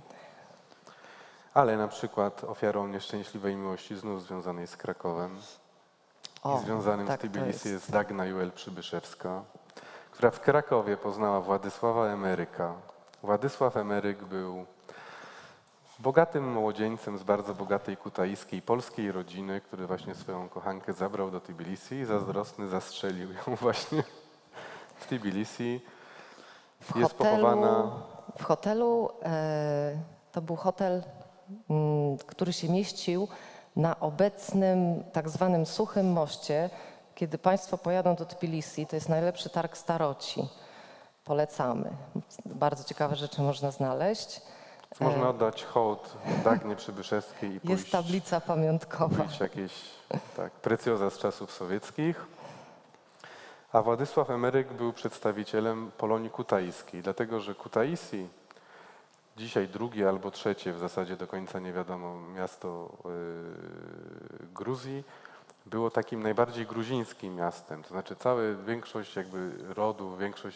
Ale na przykład ofiarą nieszczęśliwej miłości znów związanej z Krakowem i związanym z Tbilisi jest Dagna Juel-Przybyszewska, która w Krakowie poznała Władysława Emeryka. Władysław Emeryk był bogatym młodzieńcem z bardzo bogatej kutaïskiej polskiej rodziny, który właśnie swoją kochankę zabrał do Tbilisi i zazdrosny zastrzelił ją właśnie w Tbilisi. Jest pochowana... W hotelu, to był hotel, który się mieścił na obecnym tak zwanym Suchym Moście. Kiedy Państwo pojadą do Tbilisi, to jest najlepszy targ staroci. Polecamy. Bardzo ciekawe rzeczy można znaleźć. Można oddać hołd Dagnie Przybyszewskiej i pójść, jest tablica pamiątkowa. kupić jakieś precjoza z czasów sowieckich. A Władysław Emeryk był przedstawicielem Polonii Kutaïskiej, dlatego że Kutaisi, dzisiaj drugie albo trzecie, w zasadzie do końca nie wiadomo, miasto Gruzji, było takim najbardziej gruzińskim miastem. To znaczy większość jakby rodu, większość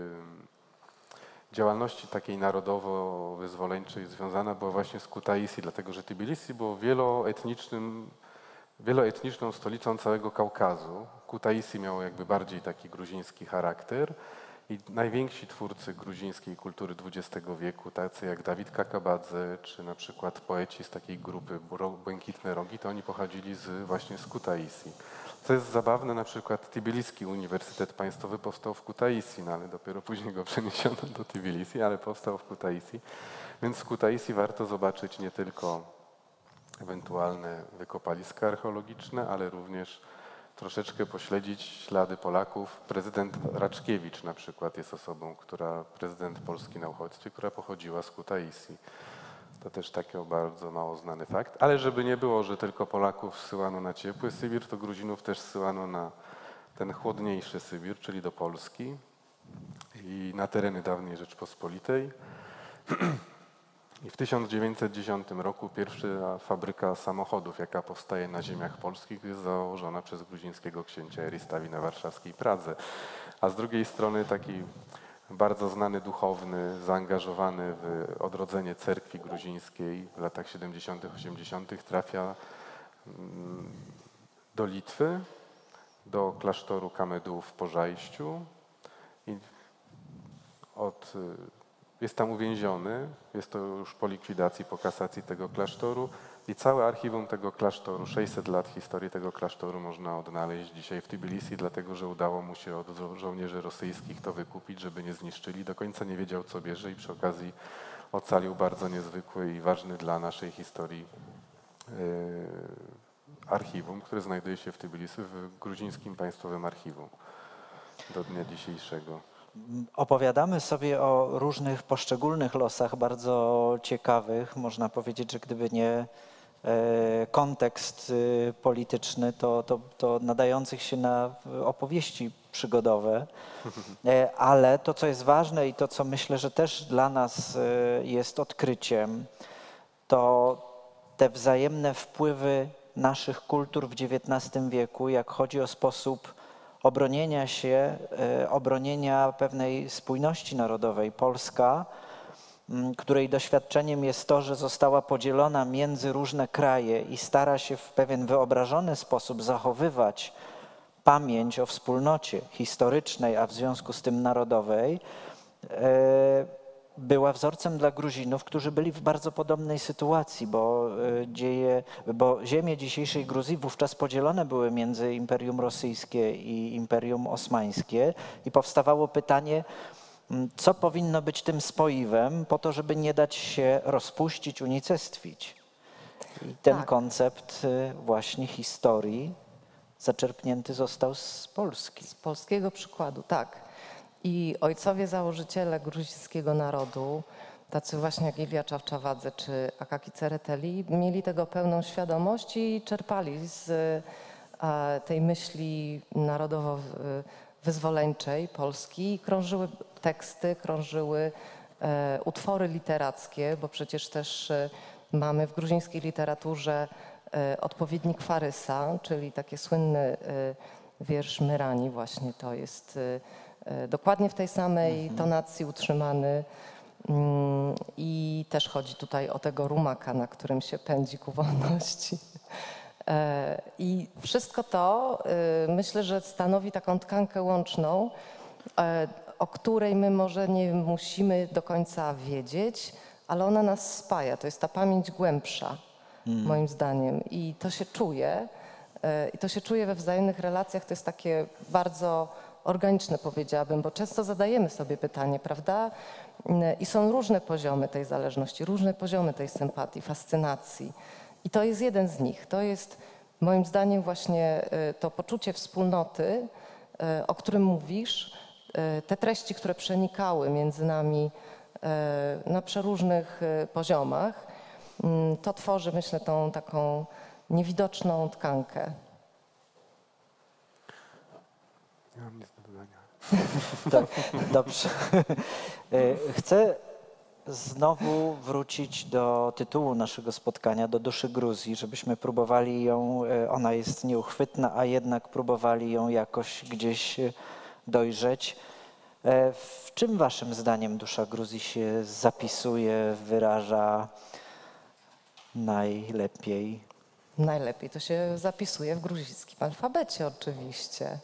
działalności takiej narodowo-wyzwoleńczej związana była właśnie z Kutaisi, dlatego że Tbilisi było wieloetniczną stolicą całego Kaukazu. Kutaisi miało jakby bardziej taki gruziński charakter i najwięksi twórcy gruzińskiej kultury XX wieku, tacy jak Dawid Kakabadze, czy na przykład poeci z takiej grupy Błękitne Rogi, to oni pochodzili właśnie z Kutaisi. Co jest zabawne, na przykład Tbiliski Uniwersytet Państwowy powstał w Kutaisi, no ale dopiero później go przeniesiono do Tbilisi, ale powstał w Kutaisi. Więc w Kutaisi warto zobaczyć nie tylko ewentualne wykopaliska archeologiczne, ale również troszeczkę pośledzić ślady Polaków. Prezydent Raczkiewicz na przykład jest osobą, prezydent Polski na uchodźstwie, która pochodziła z Kutaisi. To też taki bardzo mało znany fakt. Ale żeby nie było, że tylko Polaków zsyłano na ciepły Sybir, to Gruzinów też zsyłano na ten chłodniejszy Sybir, czyli do Polski i na tereny dawnej Rzeczpospolitej. I w 1910 roku pierwsza fabryka samochodów, jaka powstaje na ziemiach polskich, jest założona przez gruzińskiego księcia Eristawi na warszawskiej Pradze. A z drugiej strony taki bardzo znany duchowny, zaangażowany w odrodzenie cerkwi gruzińskiej w latach 70., 80. trafia do Litwy, do klasztoru Kamedułów w Pożajściu i jest tam uwięziony, jest to już po likwidacji, po kasacji tego klasztoru i całe archiwum tego klasztoru, 600 lat historii tego klasztoru można odnaleźć dzisiaj w Tbilisi, dlatego że udało mu się od żołnierzy rosyjskich to wykupić, żeby nie zniszczyli. Do końca nie wiedział, co bierze i przy okazji ocalił bardzo niezwykły i ważny dla naszej historii archiwum, które znajduje się w Tbilisi, w gruzińskim państwowym archiwum do dnia dzisiejszego. Opowiadamy sobie o różnych poszczególnych losach bardzo ciekawych. Można powiedzieć, że gdyby nie kontekst polityczny, to nadających się na opowieści przygodowe. Ale to, co jest ważne i to, co myślę, że też dla nas jest odkryciem, to te wzajemne wpływy naszych kultur w XIX wieku, jak chodzi o sposób obronienia się, obronienia pewnej spójności narodowej. Polska, której doświadczeniem jest to, że została podzielona między różne kraje i stara się w pewien wyobrażony sposób zachowywać pamięć o wspólnocie historycznej, a w związku z tym narodowej, była wzorcem dla Gruzinów, którzy byli w bardzo podobnej sytuacji, bo ziemie dzisiejszej Gruzji wówczas podzielone były między Imperium Rosyjskie i Imperium Osmańskie i powstawało pytanie, co powinno być tym spoiwem po to, żeby nie dać się rozpuścić, unicestwić. I ten koncept właśnie historii zaczerpnięty został z Polski. Z polskiego przykładu, tak. I ojcowie założyciele gruzińskiego narodu, tacy właśnie jak Ilia Czawczawadzę czy Akaki Tsereteli, mieli tego pełną świadomość i czerpali z tej myśli narodowo-wyzwoleńczej Polski. Krążyły teksty, krążyły utwory literackie, bo przecież też mamy w gruzińskiej literaturze odpowiednik Farysa, czyli taki słynny wiersz Myrani właśnie, to jest dokładnie w tej samej tonacji utrzymany i też chodzi tutaj o tego rumaka, na którym się pędzi ku wolności. I wszystko to myślę, że stanowi taką tkankę łączną, o której my może nie musimy do końca wiedzieć, ale ona nas spaja. To jest ta pamięć głębsza, moim zdaniem. I to się czuje. I to się czuje we wzajemnych relacjach. To jest takie bardzo organiczne, powiedziałabym, bo często zadajemy sobie pytanie, prawda? I są różne poziomy tej zależności, różne poziomy tej sympatii, fascynacji. I to jest jeden z nich. To jest moim zdaniem właśnie to poczucie wspólnoty, o którym mówisz, te treści, które przenikały między nami na przeróżnych poziomach, to tworzy, myślę, tą taką niewidoczną tkankę. Nie mam nic do dodania. Dobrze. Chcę znowu wrócić do tytułu naszego spotkania, do duszy Gruzji, żebyśmy próbowali ją, ona jest nieuchwytna, a jednak próbowali ją jakoś gdzieś dojrzeć. W czym waszym zdaniem dusza Gruzji się zapisuje, wyraża najlepiej? Najlepiej to się zapisuje w gruzińskim alfabecie oczywiście,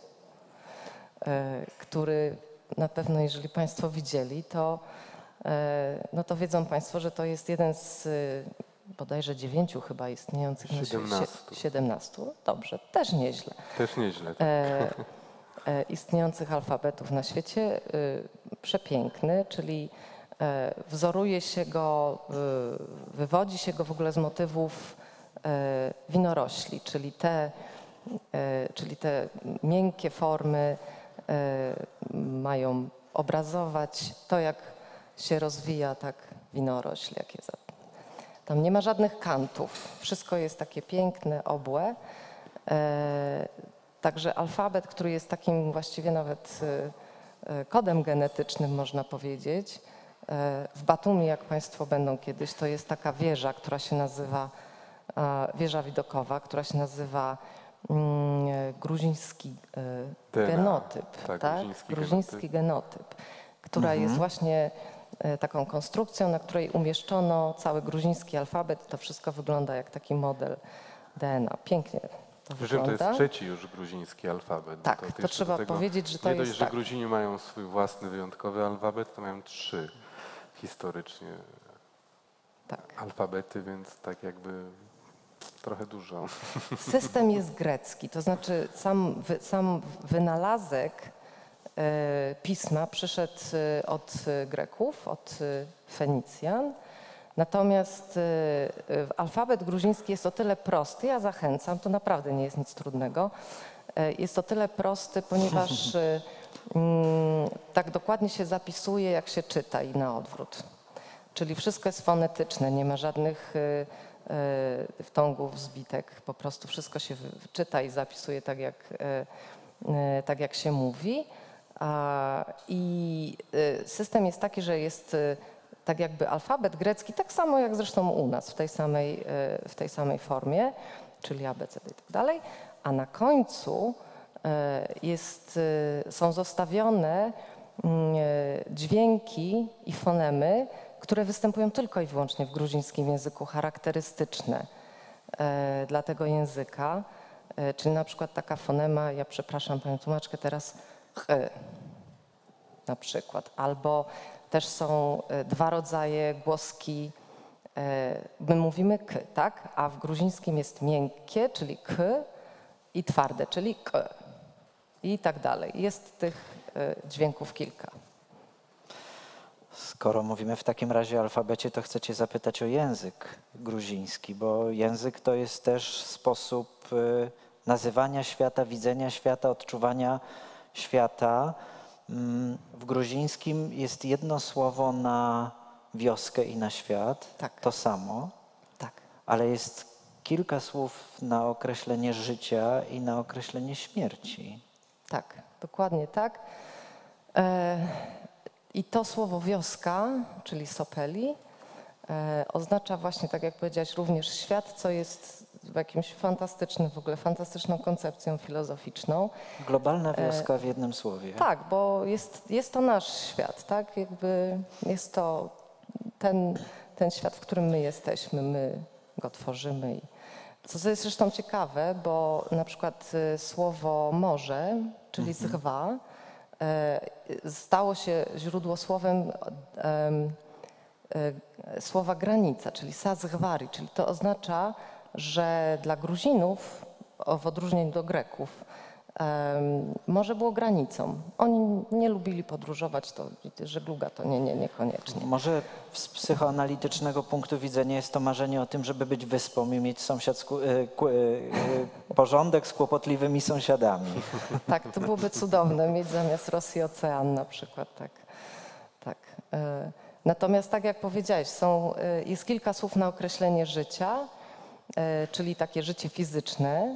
który na pewno, jeżeli Państwo widzieli, to, no to wiedzą Państwo, że to jest jeden z bodajże 9 chyba istniejących 17. Dobrze, też nieźle. Też nieźle. Tak. Istniejących alfabetów na świecie, przepiękny, czyli wzoruje się go, wywodzi się go w ogóle z motywów winorośli, czyli te miękkie formy mają obrazować to, jak się rozwija tak winorośl. Tam nie ma żadnych kantów, wszystko jest takie piękne, obłe. Także alfabet, który jest takim właściwie nawet kodem genetycznym, można powiedzieć. W Batumi, jak Państwo będą kiedyś, to jest taka wieża, która się nazywa, wieża widokowa, która się nazywa gruziński genotyp. Tak? Gruziński genotyp, która jest właśnie taką konstrukcją, na której umieszczono cały gruziński alfabet. To wszystko wygląda jak taki model DNA. Pięknie to wygląda. To jest trzeci już gruziński alfabet. Tak, to trzeba powiedzieć, że to nie jest dość, że Gruzini mają swój własny, wyjątkowy alfabet, to mają 3 historycznie alfabety, więc tak jakby trochę dużo. System jest grecki, to znaczy sam wynalazek pisma przyszedł od Greków, od Fenicjan. Natomiast alfabet gruziński jest o tyle prosty, ja zachęcam, to naprawdę nie jest nic trudnego. Jest o tyle prosty, ponieważ tak dokładnie się zapisuje, jak się czyta i na odwrót. Czyli wszystko jest fonetyczne, nie ma żadnych wtągów, zbitek, po prostu wszystko się czyta i zapisuje tak jak się mówi. I system jest taki, że jest tak jakby alfabet grecki, tak samo jak zresztą u nas w tej samej formie, czyli ABCD i tak dalej, a na końcu są zostawione dźwięki i fonemy, które występują tylko i wyłącznie w gruzińskim języku, charakterystyczne dla tego języka. Czyli na przykład taka fonema, ja przepraszam panią tłumaczkę teraz, ch na przykład. Albo też są dwa rodzaje głoski, my mówimy k, tak? A w gruzińskim jest miękkie, czyli k, i twarde, czyli k. I tak dalej. Jest tych dźwięków kilka. Skoro mówimy w takim razie o alfabecie, to chcę cię zapytać o język gruziński, bo język to jest też sposób nazywania świata, widzenia świata, odczuwania świata. W gruzińskim jest jedno słowo na wioskę i na świat, Tak. to samo, Tak. ale jest kilka słów na określenie życia i na określenie śmierci. Tak, dokładnie tak. I to słowo wioska, czyli sopeli, oznacza właśnie, tak jak powiedziałaś, również świat, co jest jakimś fantastycznym, w ogóle fantastyczną koncepcją filozoficzną. Globalna wioska w jednym słowie. Tak, bo jest to nasz świat, tak? Jakby jest to ten świat, w którym my jesteśmy, my go tworzymy. I co jest zresztą ciekawe, bo na przykład słowo morze, czyli zghwa, stało się źródłosłowem słowa granica, czyli sazghvari, czyli to oznacza, że dla Gruzinów, w odróżnieniu do Greków, morze było granicą. Oni nie lubili podróżować, to żegluga to niekoniecznie. Może z psychoanalitycznego punktu widzenia jest to marzenie o tym, żeby być wyspą i mieć porządek z kłopotliwymi sąsiadami. Tak, to byłoby cudowne, mieć zamiast Rosji ocean na przykład. Tak, tak. Natomiast tak jak powiedziałeś, jest kilka słów na określenie życia, czyli takie życie fizyczne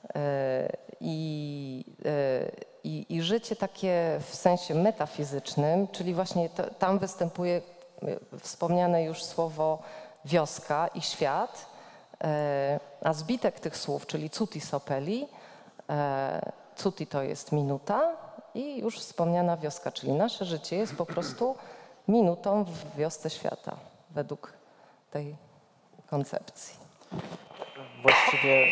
i życie takie w sensie metafizycznym, czyli właśnie tam występuje wspomniane już słowo wioska i świat, a zbitek tych słów, czyli cuti sopeli, cuti to jest minuta i już wspomniana wioska, czyli nasze życie jest po prostu minutą w wiosce świata, według tej koncepcji. Właściwie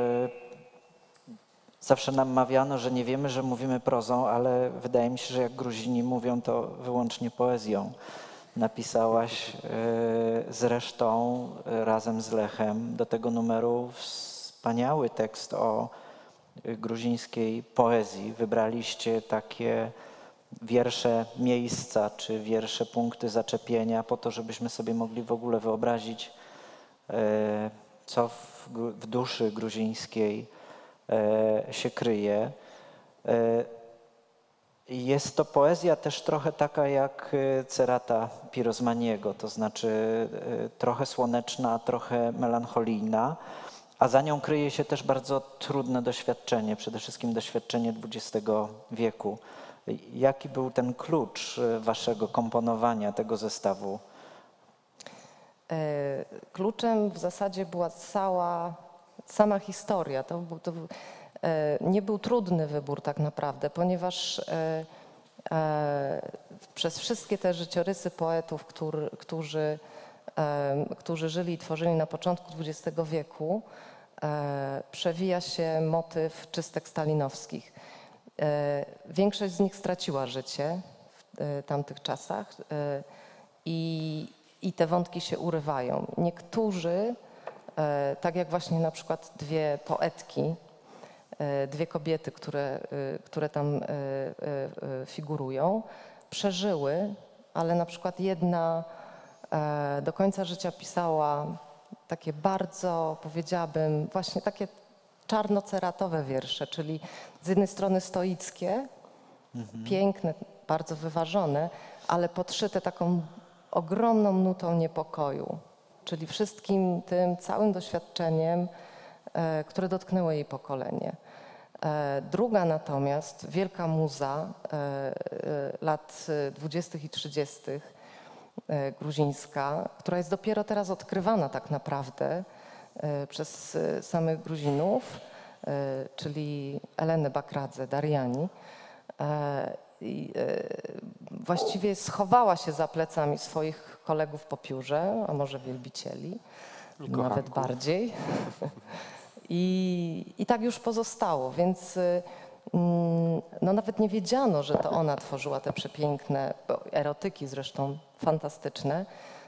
zawsze nam mawiano, że nie wiemy, że mówimy prozą, ale wydaje mi się, że jak Gruzini mówią, to wyłącznie poezją. Napisałaś zresztą razem z Lechem do tego numeru wspaniały tekst o gruzińskiej poezji. Wybraliście takie wiersze miejsca, czy wiersze punkty zaczepienia po to, żebyśmy sobie mogli w ogóle wyobrazić, co w duszy gruzińskiej się kryje. Jest to poezja też trochę taka jak Cerata Pirozmaniego, to znaczy trochę słoneczna, trochę melancholijna, a za nią kryje się też bardzo trudne doświadczenie, przede wszystkim doświadczenie XX wieku. Jaki był ten klucz waszego komponowania tego zestawu? Kluczem w zasadzie była sama historia. Nie był trudny wybór tak naprawdę, ponieważ przez wszystkie te życiorysy poetów, którzy żyli i tworzyli na początku XX wieku, przewija się motyw czystek stalinowskich. Większość z nich straciła życie w tamtych czasach i te wątki się urywają. Niektórzy, tak jak właśnie na przykład dwie poetki, dwie kobiety, które tam figurują, przeżyły, ale na przykład jedna do końca życia pisała takie bardzo, powiedziałabym, właśnie takie czarnoceratowe wiersze, czyli z jednej strony stoickie, piękne, bardzo wyważone, ale podszyte taką ogromną nutą niepokoju, czyli wszystkim tym całym doświadczeniem, które dotknęło jej pokolenie. Druga natomiast, wielka muza lat 20. i 30. gruzińska, która jest dopiero teraz odkrywana tak naprawdę przez samych Gruzinów, czyli Elenę Bakradze, Dariani. Właściwie schowała się za plecami swoich kolegów po piórze, a może wielbicieli, nawet bardziej. I tak już pozostało, więc no nawet nie wiedziano, że to ona tworzyła te przepiękne, erotyki zresztą fantastyczne.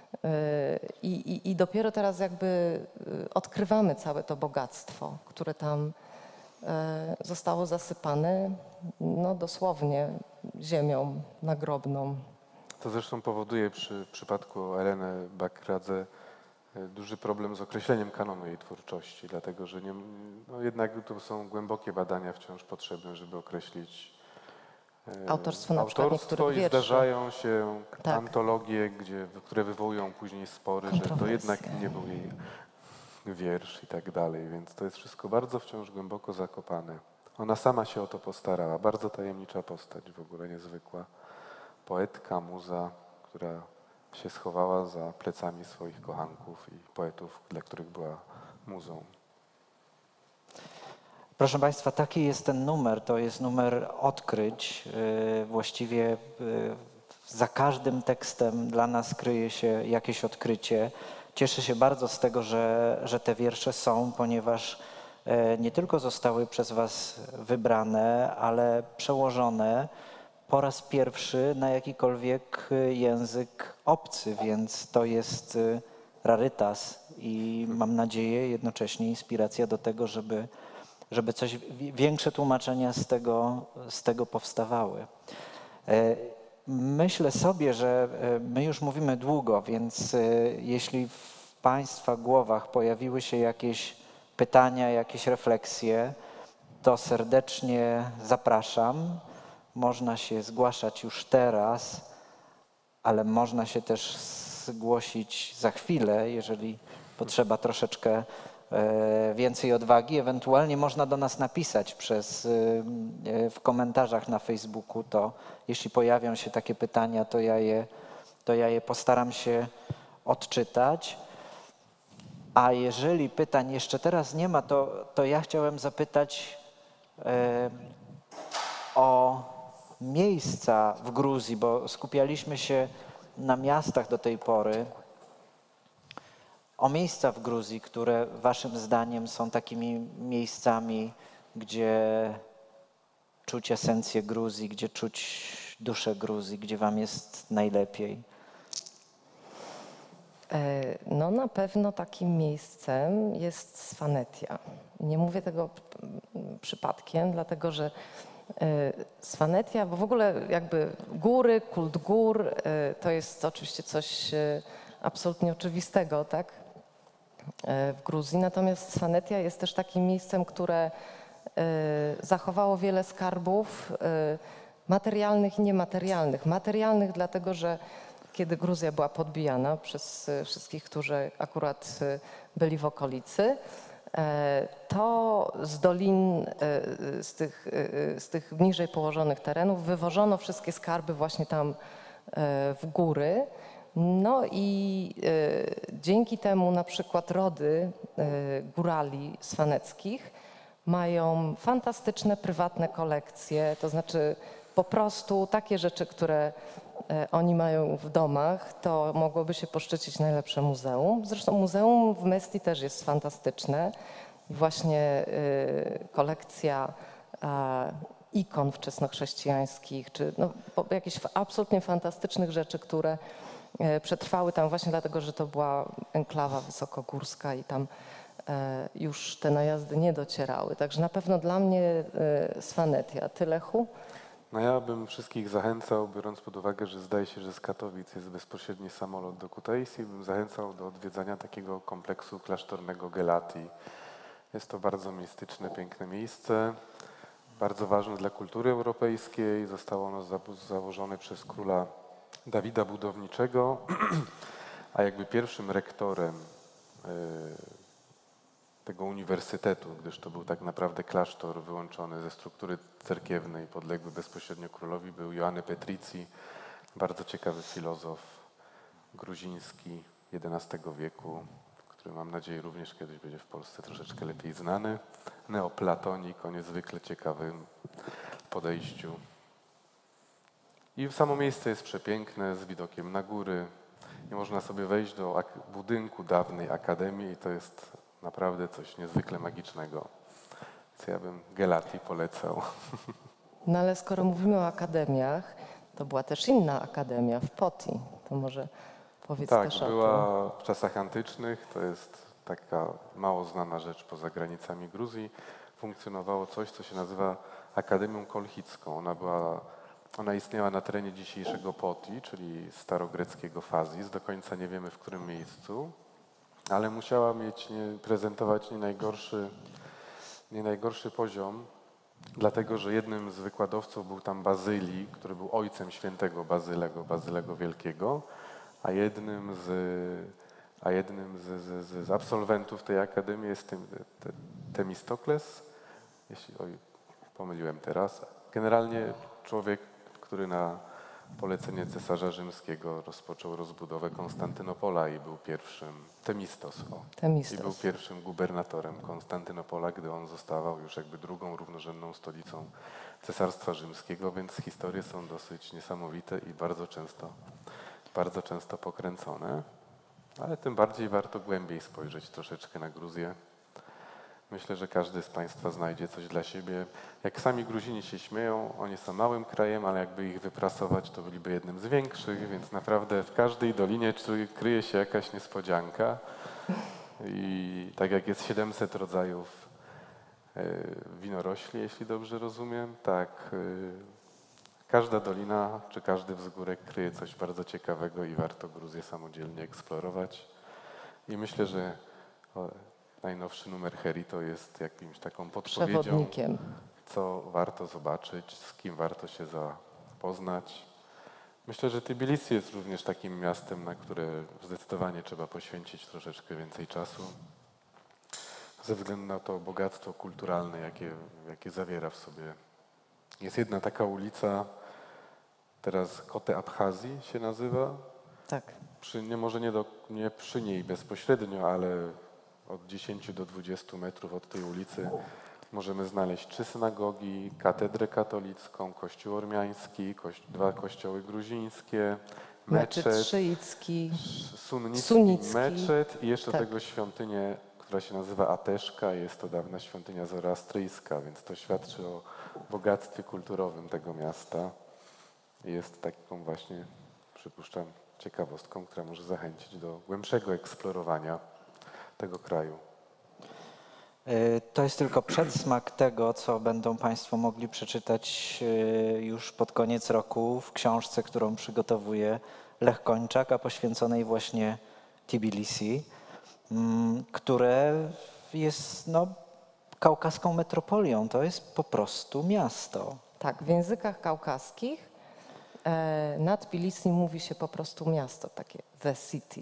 I dopiero teraz jakby odkrywamy całe to bogactwo, które tam zostało zasypane, no dosłownie ziemią nagrobną. To zresztą powoduje w przypadku Eleny Bakradze duży problem z określeniem kanonu jej twórczości, dlatego że no jednak tu są głębokie badania wciąż potrzebne, żeby określić Autorstwo na przykład niektórych i wierszy. zdarzają się Tak. antologie, które wywołują później spory, że to Kontrowersje. jednak nie był jej wiersz i tak dalej, więc to jest wszystko bardzo wciąż głęboko zakopane. Ona sama się o to postarała, bardzo tajemnicza postać, w ogóle niezwykła. Poetka, muza, która się schowała za plecami swoich kochanków i poetów, dla których była muzą. Proszę Państwa, taki jest ten numer, to jest numer odkryć. Właściwie za każdym tekstem dla nas kryje się jakieś odkrycie. Cieszę się bardzo z tego, że te wiersze są, ponieważ nie tylko zostały przez Was wybrane, ale przełożone po raz pierwszy na jakikolwiek język obcy, więc to jest rarytas i mam nadzieję jednocześnie inspiracja do tego, żeby coś większe tłumaczenia z tego powstawały. Myślę sobie, że my już mówimy długo, więc jeśli w Państwa głowach pojawiły się jakieś pytania, jakieś refleksje, to serdecznie zapraszam. Można się zgłaszać już teraz, ale można się też zgłosić za chwilę, jeżeli potrzeba troszeczkę więcej odwagi. Ewentualnie można do nas napisać w komentarzach na Facebooku. To jeśli pojawią się takie pytania, to ja je postaram się odczytać. A jeżeli pytań jeszcze teraz nie ma, to ja chciałem zapytać o miejsca w Gruzji, bo skupialiśmy się na miastach do tej pory. O miejsca w Gruzji, które Waszym zdaniem są takimi miejscami, gdzie czuć esencję Gruzji, gdzie czuć duszę Gruzji, gdzie Wam jest najlepiej? No na pewno takim miejscem jest Svanetia. Nie mówię tego przypadkiem, dlatego że Svanetia, bo w ogóle jakby góry, kult gór, to jest oczywiście coś absolutnie oczywistego, tak? W Gruzji. Natomiast Svanetia jest też takim miejscem, które zachowało wiele skarbów materialnych i niematerialnych. Materialnych dlatego, że kiedy Gruzja była podbijana przez wszystkich, którzy akurat byli w okolicy, to z dolin, z tych niżej położonych terenów wywożono wszystkie skarby właśnie tam w góry. No i dzięki temu na przykład rody górali swaneckich mają fantastyczne prywatne kolekcje, to znaczy po prostu takie rzeczy, które oni mają w domach, to mogłoby się poszczycić najlepsze muzeum. Zresztą muzeum w Mestii też jest fantastyczne. Właśnie kolekcja ikon wczesnochrześcijańskich, czy no, jakichś absolutnie fantastycznych rzeczy, które przetrwały tam właśnie dlatego, że to była enklawa wysokogórska i tam już te najazdy nie docierały. Także na pewno dla mnie Svanetia. Ty, Lechu? No ja bym wszystkich zachęcał, biorąc pod uwagę, że zdaje się, że z Katowic jest bezpośredni samolot do Kutaisi, bym zachęcał do odwiedzania takiego kompleksu klasztornego Gelati. Jest to bardzo mistyczne, piękne miejsce, bardzo ważne dla kultury europejskiej. Zostało ono założone przez króla Dawida Budowniczego, a jakby pierwszym rektorem tego uniwersytetu, gdyż to był tak naprawdę klasztor wyłączony ze struktury cerkiewnej, podległy bezpośrednio królowi, był Ioanny Petrici, bardzo ciekawy filozof gruziński XI wieku, który mam nadzieję również kiedyś będzie w Polsce troszeczkę lepiej znany. Neoplatonik o niezwykle ciekawym podejściu. I samo miejsce jest przepiękne, z widokiem na góry. I można sobie wejść do budynku dawnej akademii i to jest naprawdę coś niezwykle magicznego. Więc ja bym Gelati polecał. No ale skoro mówimy o akademiach, to była też inna akademia w Poti. To może powiedz Tak, też o tym. była w czasach antycznych, to jest taka mało znana rzecz poza granicami Gruzji. Funkcjonowało coś, co się nazywa Akademią Kolchicką. Ona istniała na terenie dzisiejszego Poti, czyli starogreckiego Fazis. Do końca nie wiemy, w którym miejscu, ale musiała prezentować nie najgorszy poziom, dlatego że jednym z wykładowców był tam Bazylii, który był ojcem świętego Bazylego Wielkiego, a jednym z absolwentów tej akademii jest Temistokles, pomyliłem teraz. Generalnie człowiek, który na polecenie cesarza rzymskiego rozpoczął rozbudowę Konstantynopola i był pierwszym, i był pierwszym gubernatorem Konstantynopola, gdy on zostawał już jakby drugą równorzędną stolicą Cesarstwa Rzymskiego, więc historie są dosyć niesamowite i bardzo często pokręcone, ale tym bardziej warto głębiej spojrzeć troszeczkę na Gruzję. Myślę, że każdy z Państwa znajdzie coś dla siebie. Jak sami Gruzini się śmieją, oni są małym krajem, ale jakby ich wyprasować, to byliby jednym z większych, więc naprawdę w każdej dolinie kryje się jakaś niespodzianka. I tak jak jest 700 rodzajów winorośli, jeśli dobrze rozumiem, tak każda dolina czy każdy wzgórek kryje coś bardzo ciekawego i warto Gruzję samodzielnie eksplorować. I myślę, że najnowszy numer Herito jest jakimś taką podpowiedzią, Przewodnikiem. co warto zobaczyć, z kim warto się zapoznać. Myślę, że Tbilisi jest również takim miastem, na które zdecydowanie trzeba poświęcić troszeczkę więcej czasu, ze względu na to bogactwo kulturalne, jakie zawiera w sobie. Jest jedna taka ulica, teraz Kote Abchazji się nazywa. Tak. Nie przy niej bezpośrednio, ale od 10 do 20 metrów od tej ulicy możemy znaleźć 3 synagogi, katedrę katolicką, kościół ormiański, 2 kościoły gruzińskie, Meczet szyicki, sunnicki meczet i jeszcze tak. do tego świątynię, która się nazywa Ateszka. Jest to dawna świątynia zoroastryjska, więc to świadczy o bogactwie kulturowym tego miasta. Jest taką właśnie, przypuszczam, ciekawostką, która może zachęcić do głębszego eksplorowania tego kraju. To jest tylko przedsmak tego, co będą Państwo mogli przeczytać już pod koniec roku w książce, którą przygotowuje Lech Kończak, a poświęconej właśnie Tbilisi, które jest kaukaską metropolią. To jest po prostu miasto. Tak, w językach kaukaskich na Tbilisi mówi się po prostu miasto, takie the city.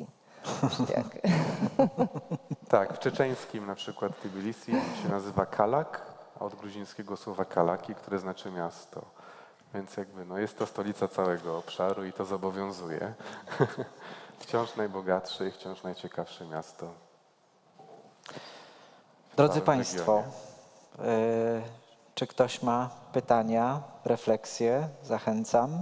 Tak, w czeczeńskim na przykład Tbilisi się nazywa Kalak, a od gruzińskiego słowa Kalaki, które znaczy miasto. Więc jakby jest to stolica całego obszaru i to zobowiązuje. Wciąż najbogatsze i wciąż najciekawsze miasto. Drodzy Państwo, czy ktoś ma pytania, refleksje? Zachęcam.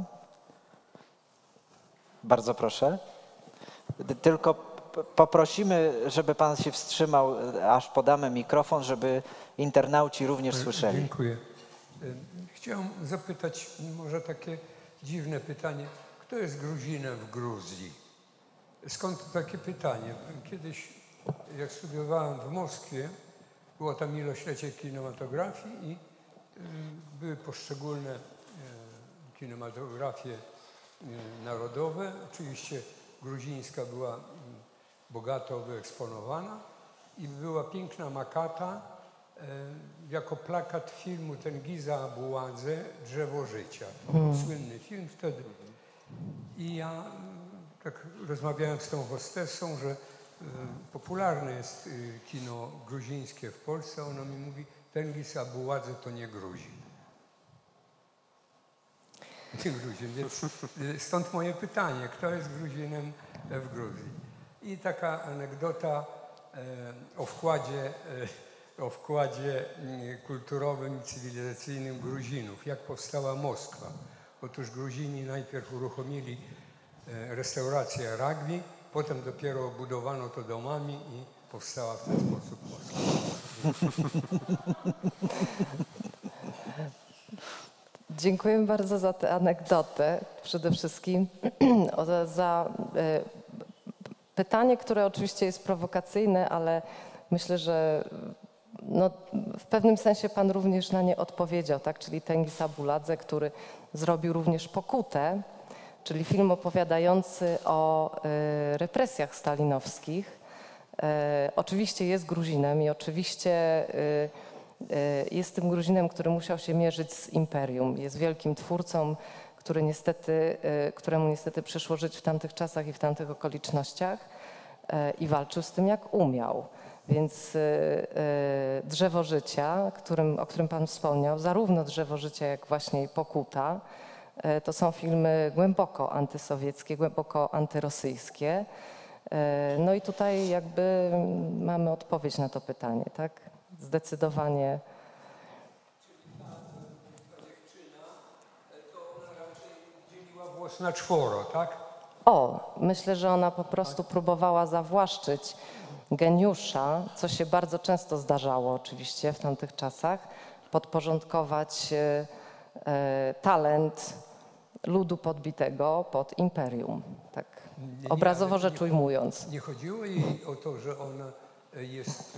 Bardzo proszę. Tylko poprosimy, żeby Pan się wstrzymał, aż podamy mikrofon, żeby internauci również słyszeli. Dziękuję. Chciałem zapytać, może takie dziwne pytanie. Kto jest Gruzinem w Gruzji? Skąd takie pytanie? Kiedyś, jak studiowałem w Moskwie, było tam iloślecie kinematografii i były poszczególne kinematografie narodowe. Oczywiście gruzińska była bogato wyeksponowana i była piękna makata jako plakat filmu Tengiza Abuładze Drzewo Życia. To był słynny film wtedy. I ja tak rozmawiałem z tą hostessą, że popularne jest kino gruzińskie w Polsce. Ona mi mówi, Tengiz Abuładze to nie Gruzin. Nie Gruzin, więc stąd moje pytanie, kto jest Gruzinem w Gruzji? I taka anegdota o wkładzie kulturowym i cywilizacyjnym Gruzinów. Jak powstała Moskwa? Otóż Gruzini najpierw uruchomili restaurację Ragwi, potem dopiero budowano to domami i powstała w ten sposób Polska. Dziękuję bardzo za tę anegdotę. Przede wszystkim za pytanie, które oczywiście jest prowokacyjne, ale myślę, że no, w pewnym sensie pan również na nie odpowiedział, tak? Czyli Tengiz Abuladze, który zrobił również Pokutę, czyli film opowiadający o represjach stalinowskich. Oczywiście jest Gruzinem i oczywiście jest tym Gruzinem, który musiał się mierzyć z imperium. Jest wielkim twórcą, któremu niestety przyszło żyć w tamtych czasach i w tamtych okolicznościach i walczył z tym jak umiał. Więc Drzewo Życia, o którym pan wspomniał, zarówno Drzewo Życia, jak właśnie i Pokuta, to są filmy głęboko antysowieckie, głęboko antyrosyjskie. No i tutaj jakby mamy odpowiedź na to pytanie, tak? Zdecydowanie. Dzieliła włos na czworo, tak? Myślę, że ona po prostu próbowała zawłaszczyć geniusza, co się bardzo często zdarzało oczywiście w tamtych czasach, podporządkować talent ludu podbitego pod imperium, tak obrazowo rzecz ujmując. Nie chodziło jej o to, że ona jest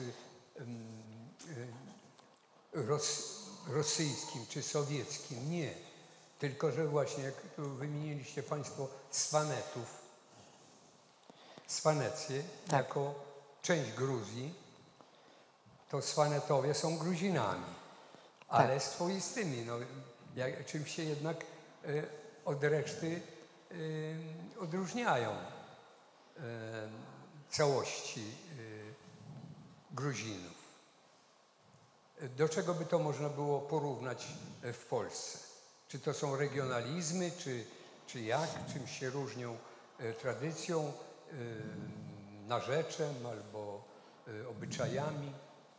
rosyjskim czy sowieckim, nie. Tylko, że właśnie, jak tu wymieniliście państwo Swanecję Tak. jako część Gruzji, to Swanetowie są Gruzinami, ale swoistymi. No, czymś się jednak od reszty odróżniają całości Gruzinów. Do czego by to można było porównać w Polsce? Czy to są regionalizmy, czy jak? Czym się różnią tradycją, narzeczem albo obyczajami?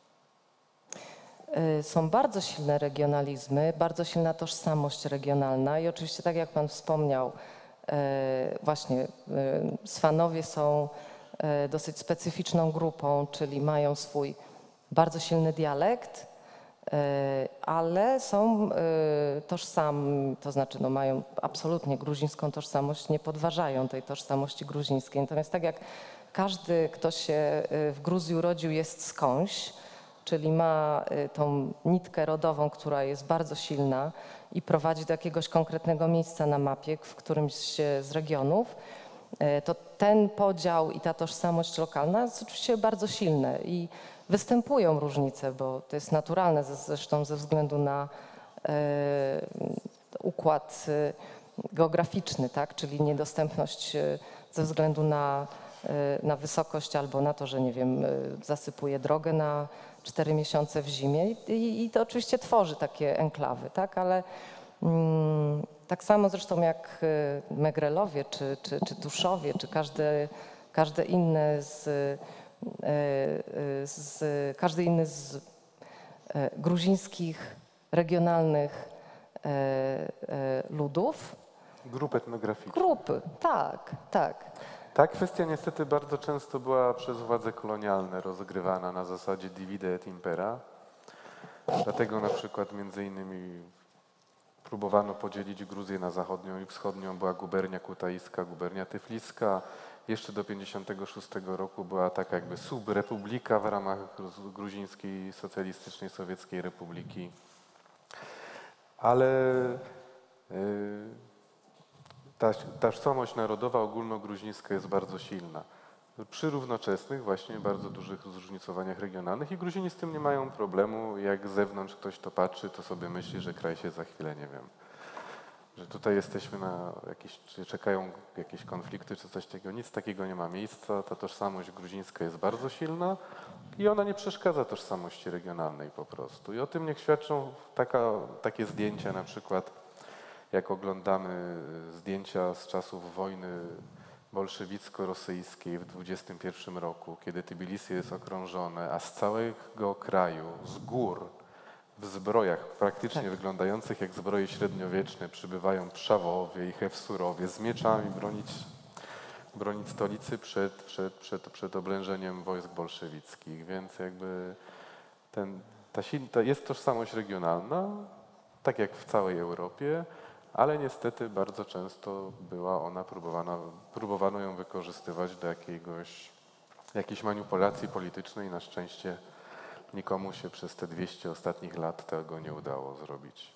Są bardzo silne regionalizmy, bardzo silna tożsamość regionalna i oczywiście tak jak pan wspomniał, właśnie Swanowie są dosyć specyficzną grupą, czyli mają swój bardzo silny dialekt, ale są tożsami, to znaczy no, mają absolutnie gruzińską tożsamość, nie podważają tej tożsamości gruzińskiej. Natomiast tak jak każdy, kto się w Gruzji urodził, jest skądś, czyli ma tą nitkę rodową, która jest bardzo silna i prowadzi do jakiegoś konkretnego miejsca na mapie, w którymś z regionów, to ten podział i ta tożsamość lokalna jest oczywiście bardzo silne i występują różnice, bo to jest naturalne zresztą ze względu na układ geograficzny, tak? Czyli niedostępność ze względu na wysokość albo na to, że nie wiem, zasypuje drogę na 4 miesiące w zimie i to oczywiście tworzy takie enklawy, tak? Ale tak samo zresztą jak Megrelowie, czy Tuszowie, czy każdy inny z gruzińskich, regionalnych ludów. Grup etnograficznych. Grupy, tak, tak. Ta kwestia niestety bardzo często była przez władze kolonialne rozgrywana na zasadzie divide et impera. Dlatego na przykład między innymi próbowano podzielić Gruzję na zachodnią i wschodnią. Była gubernia kutajska, gubernia tyfliska. Jeszcze do 1956 roku była taka jakby subrepublika w ramach Gruzińskiej Socjalistycznej Sowieckiej Republiki. Ale ta tożsamość narodowa ogólnogruzińska jest bardzo silna. Przy równoczesnych właśnie bardzo dużych zróżnicowaniach regionalnych i Gruzini z tym nie mają problemu. Jak z zewnątrz ktoś to patrzy, to sobie myśli, że kraj się za chwilę, nie wiem, że tutaj jesteśmy na jakieś, czy czekają jakieś konflikty, czy coś takiego. Nic takiego nie ma miejsca. Ta tożsamość gruzińska jest bardzo silna i ona nie przeszkadza tożsamości regionalnej po prostu. I o tym niech świadczą takie zdjęcia na przykład, jak oglądamy zdjęcia z czasów wojny bolszewicko-rosyjskiej w 21 roku, kiedy Tbilisi jest okrążone, a z całego kraju, z gór, w zbrojach praktycznie wyglądających jak zbroje średniowieczne przybywają Pszawowie i Hefsurowie z mieczami bronić bronić stolicy przed oblężeniem wojsk bolszewickich, więc jakby jest tożsamość regionalna, tak jak w całej Europie, ale niestety bardzo często była ona próbowano ją wykorzystywać do jakiejś manipulacji politycznej. Na szczęście nikomu się przez te 200 ostatnich lat tego nie udało zrobić.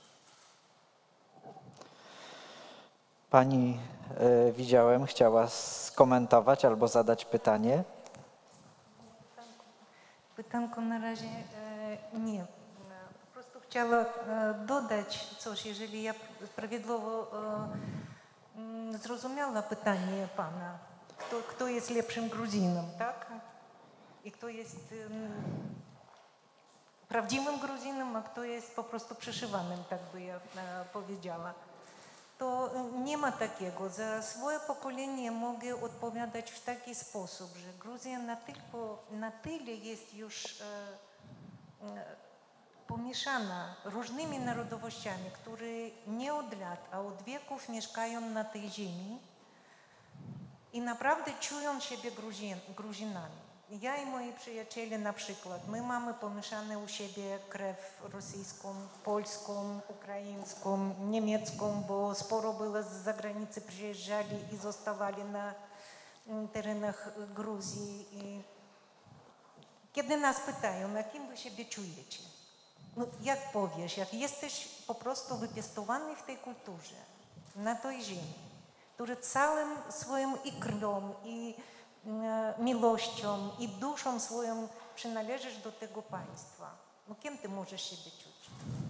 Pani, widziałem, chciała skomentować albo zadać pytanie. Pytanko na razie nie. Po prostu chciała dodać coś, jeżeli ja prawidłowo zrozumiała pytanie pana. Kto jest lepszym Gruzinem, tak? I kto jest prawdziwym Gruzinem, a kto jest po prostu przyszywanym, tak by ja powiedziała. To nie ma takiego. Za swoje pokolenie mogę odpowiadać w taki sposób, że Gruzja na tyle jest już pomieszana różnymi narodowościami, które nie od lat, a od wieków mieszkają na tej ziemi i naprawdę czują siebie Gruzinami. Ja i moi przyjaciele na przykład, my mamy pomieszane u siebie krew rosyjską, polską, ukraińską, niemiecką, bo sporo było z zagranicy przyjeżdżali i zostawali na terenach Gruzji. I kiedy nas pytają, jakim wy siebie czujecie? No, jak powiesz, jak jesteś po prostu wypiastowany w tej kulturze, na tej ziemi, który całym swoim i krwią, i miłością i duszą swoją przynależysz do tego państwa. No kim ty możesz siebie czuć?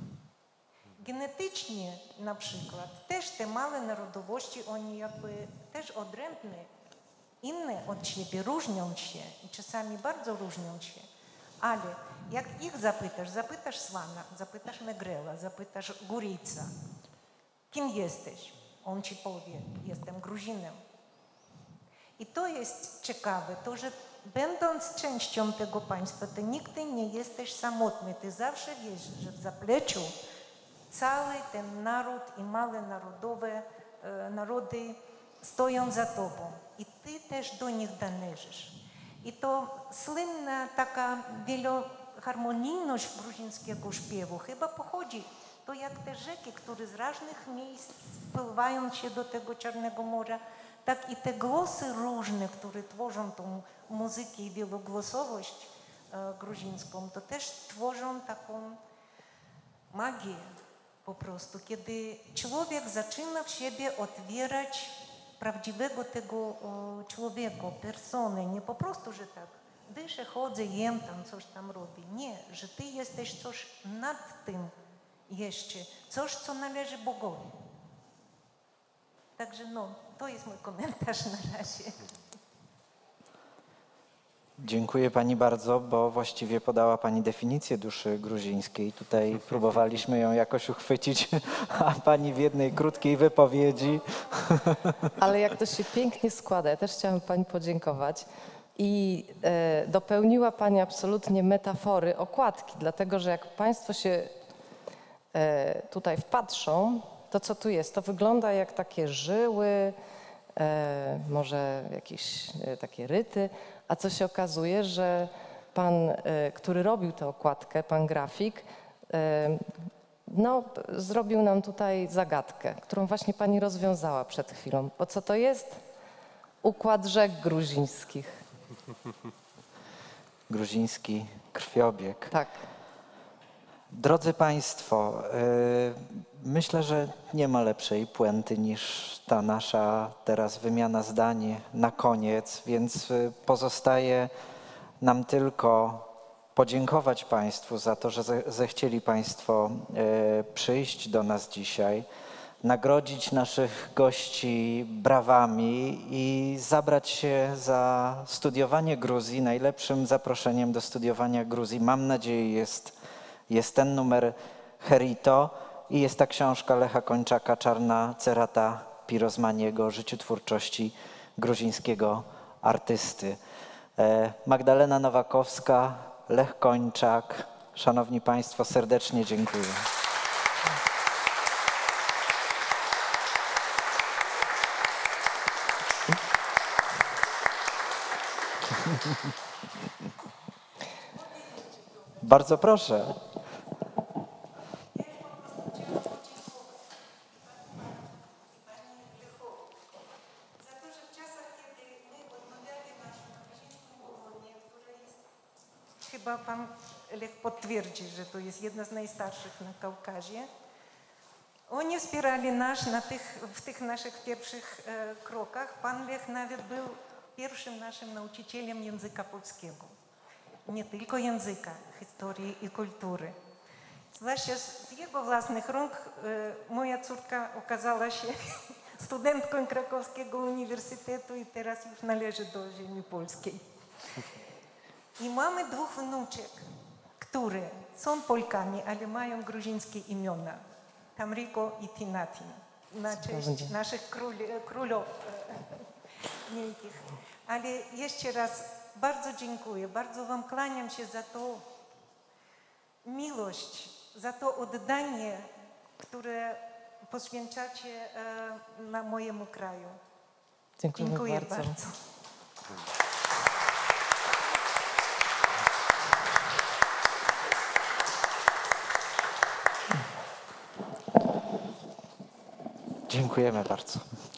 Genetycznie na przykład też te małe narodowości, oni jakby też odrębne, inne od siebie, różnią się i czasami bardzo różnią się. Ale jak ich zapytasz Swana, zapytasz Negrela, zapytasz Górejca, kim jesteś? On ci powie, jestem Gruzinem. I to jest ciekawe, to, że będąc częścią tego państwa, ty nigdy nie jesteś samotny. Ty zawsze wiesz, że w zapleczu cały ten naród i małe narody stoją za tobą. I ty też do nich należysz. I to słynna taka wieloharmonijność gruzińskiego śpiewu chyba pochodzi. To jak te rzeki, które z różnych miejsc spływają się do tego Czarnego Morza, tak i te głosy różne, które tworzą tą muzykę i wielogłosowość gruzińską, to też tworzą taką magię po prostu, kiedy człowiek zaczyna w siebie otwierać prawdziwego tego człowieka, persony, nie po prostu, że tak dyszę, chodzę, jem tam, coś tam robię. Nie, że ty jesteś coś nad tym jeszcze, coś, co należy Bogowi. Także no, to jest mój komentarz na razie. Dziękuję pani bardzo, bo właściwie podała pani definicję duszy gruzińskiej. Tutaj próbowaliśmy ją jakoś uchwycić, a pani w jednej krótkiej wypowiedzi. Ale jak to się pięknie składa, ja też chciałam pani podziękować. I dopełniła pani absolutnie metafory okładki, dlatego że jak państwo się tutaj wpatrzą, to co tu jest? To wygląda jak takie żyły, może jakieś takie ryty, a co się okazuje, że pan, który robił tę okładkę, pan grafik, no, zrobił nam tutaj zagadkę, którą właśnie pani rozwiązała przed chwilą. Bo co to jest? Układ rzek gruzińskich. Gruziński krwiobieg. Tak. Drodzy Państwo, myślę, że nie ma lepszej puenty niż ta nasza teraz wymiana zdań na koniec, więc pozostaje nam tylko podziękować Państwu za to, że zechcieli Państwo przyjść do nas dzisiaj, nagrodzić naszych gości brawami i zabrać się za studiowanie Gruzji. Najlepszym zaproszeniem do studiowania Gruzji, mam nadzieję, jest ten numer Herito i jest ta książka Lecha Kończaka Czarna cerata Pirozmaniego o życiu twórczości gruzińskiego artysty. Magdalena Nowakowska, Lech Kończak. Szanowni Państwo, serdecznie dziękuję. Bardzo proszę. Chyba pan Lech potwierdzi, że to jest jedna z najstarszych na Kaukazie. Oni wspierali nas w tych naszych pierwszych krokach. Pan Lech nawet był pierwszym naszym nauczycielem języka polskiego. Nie tylko języka, historii i kultury. Zwłaszcza z jego własnych rąk moja córka okazała się studentką Krakowskiego Uniwersytetu i teraz już należy do ziemi polskiej. I mamy dwóch wnuczek, które są Polkami, ale mają gruzińskie imiona. Tamriko i Tinatin, na cześć naszych królów wielkich. Ale jeszcze raz bardzo dziękuję, bardzo wam kłaniam się za tą miłość, za to oddanie, które poświęcacie na mojemu kraju. Dziękuję bardzo. Dziękujemy bardzo.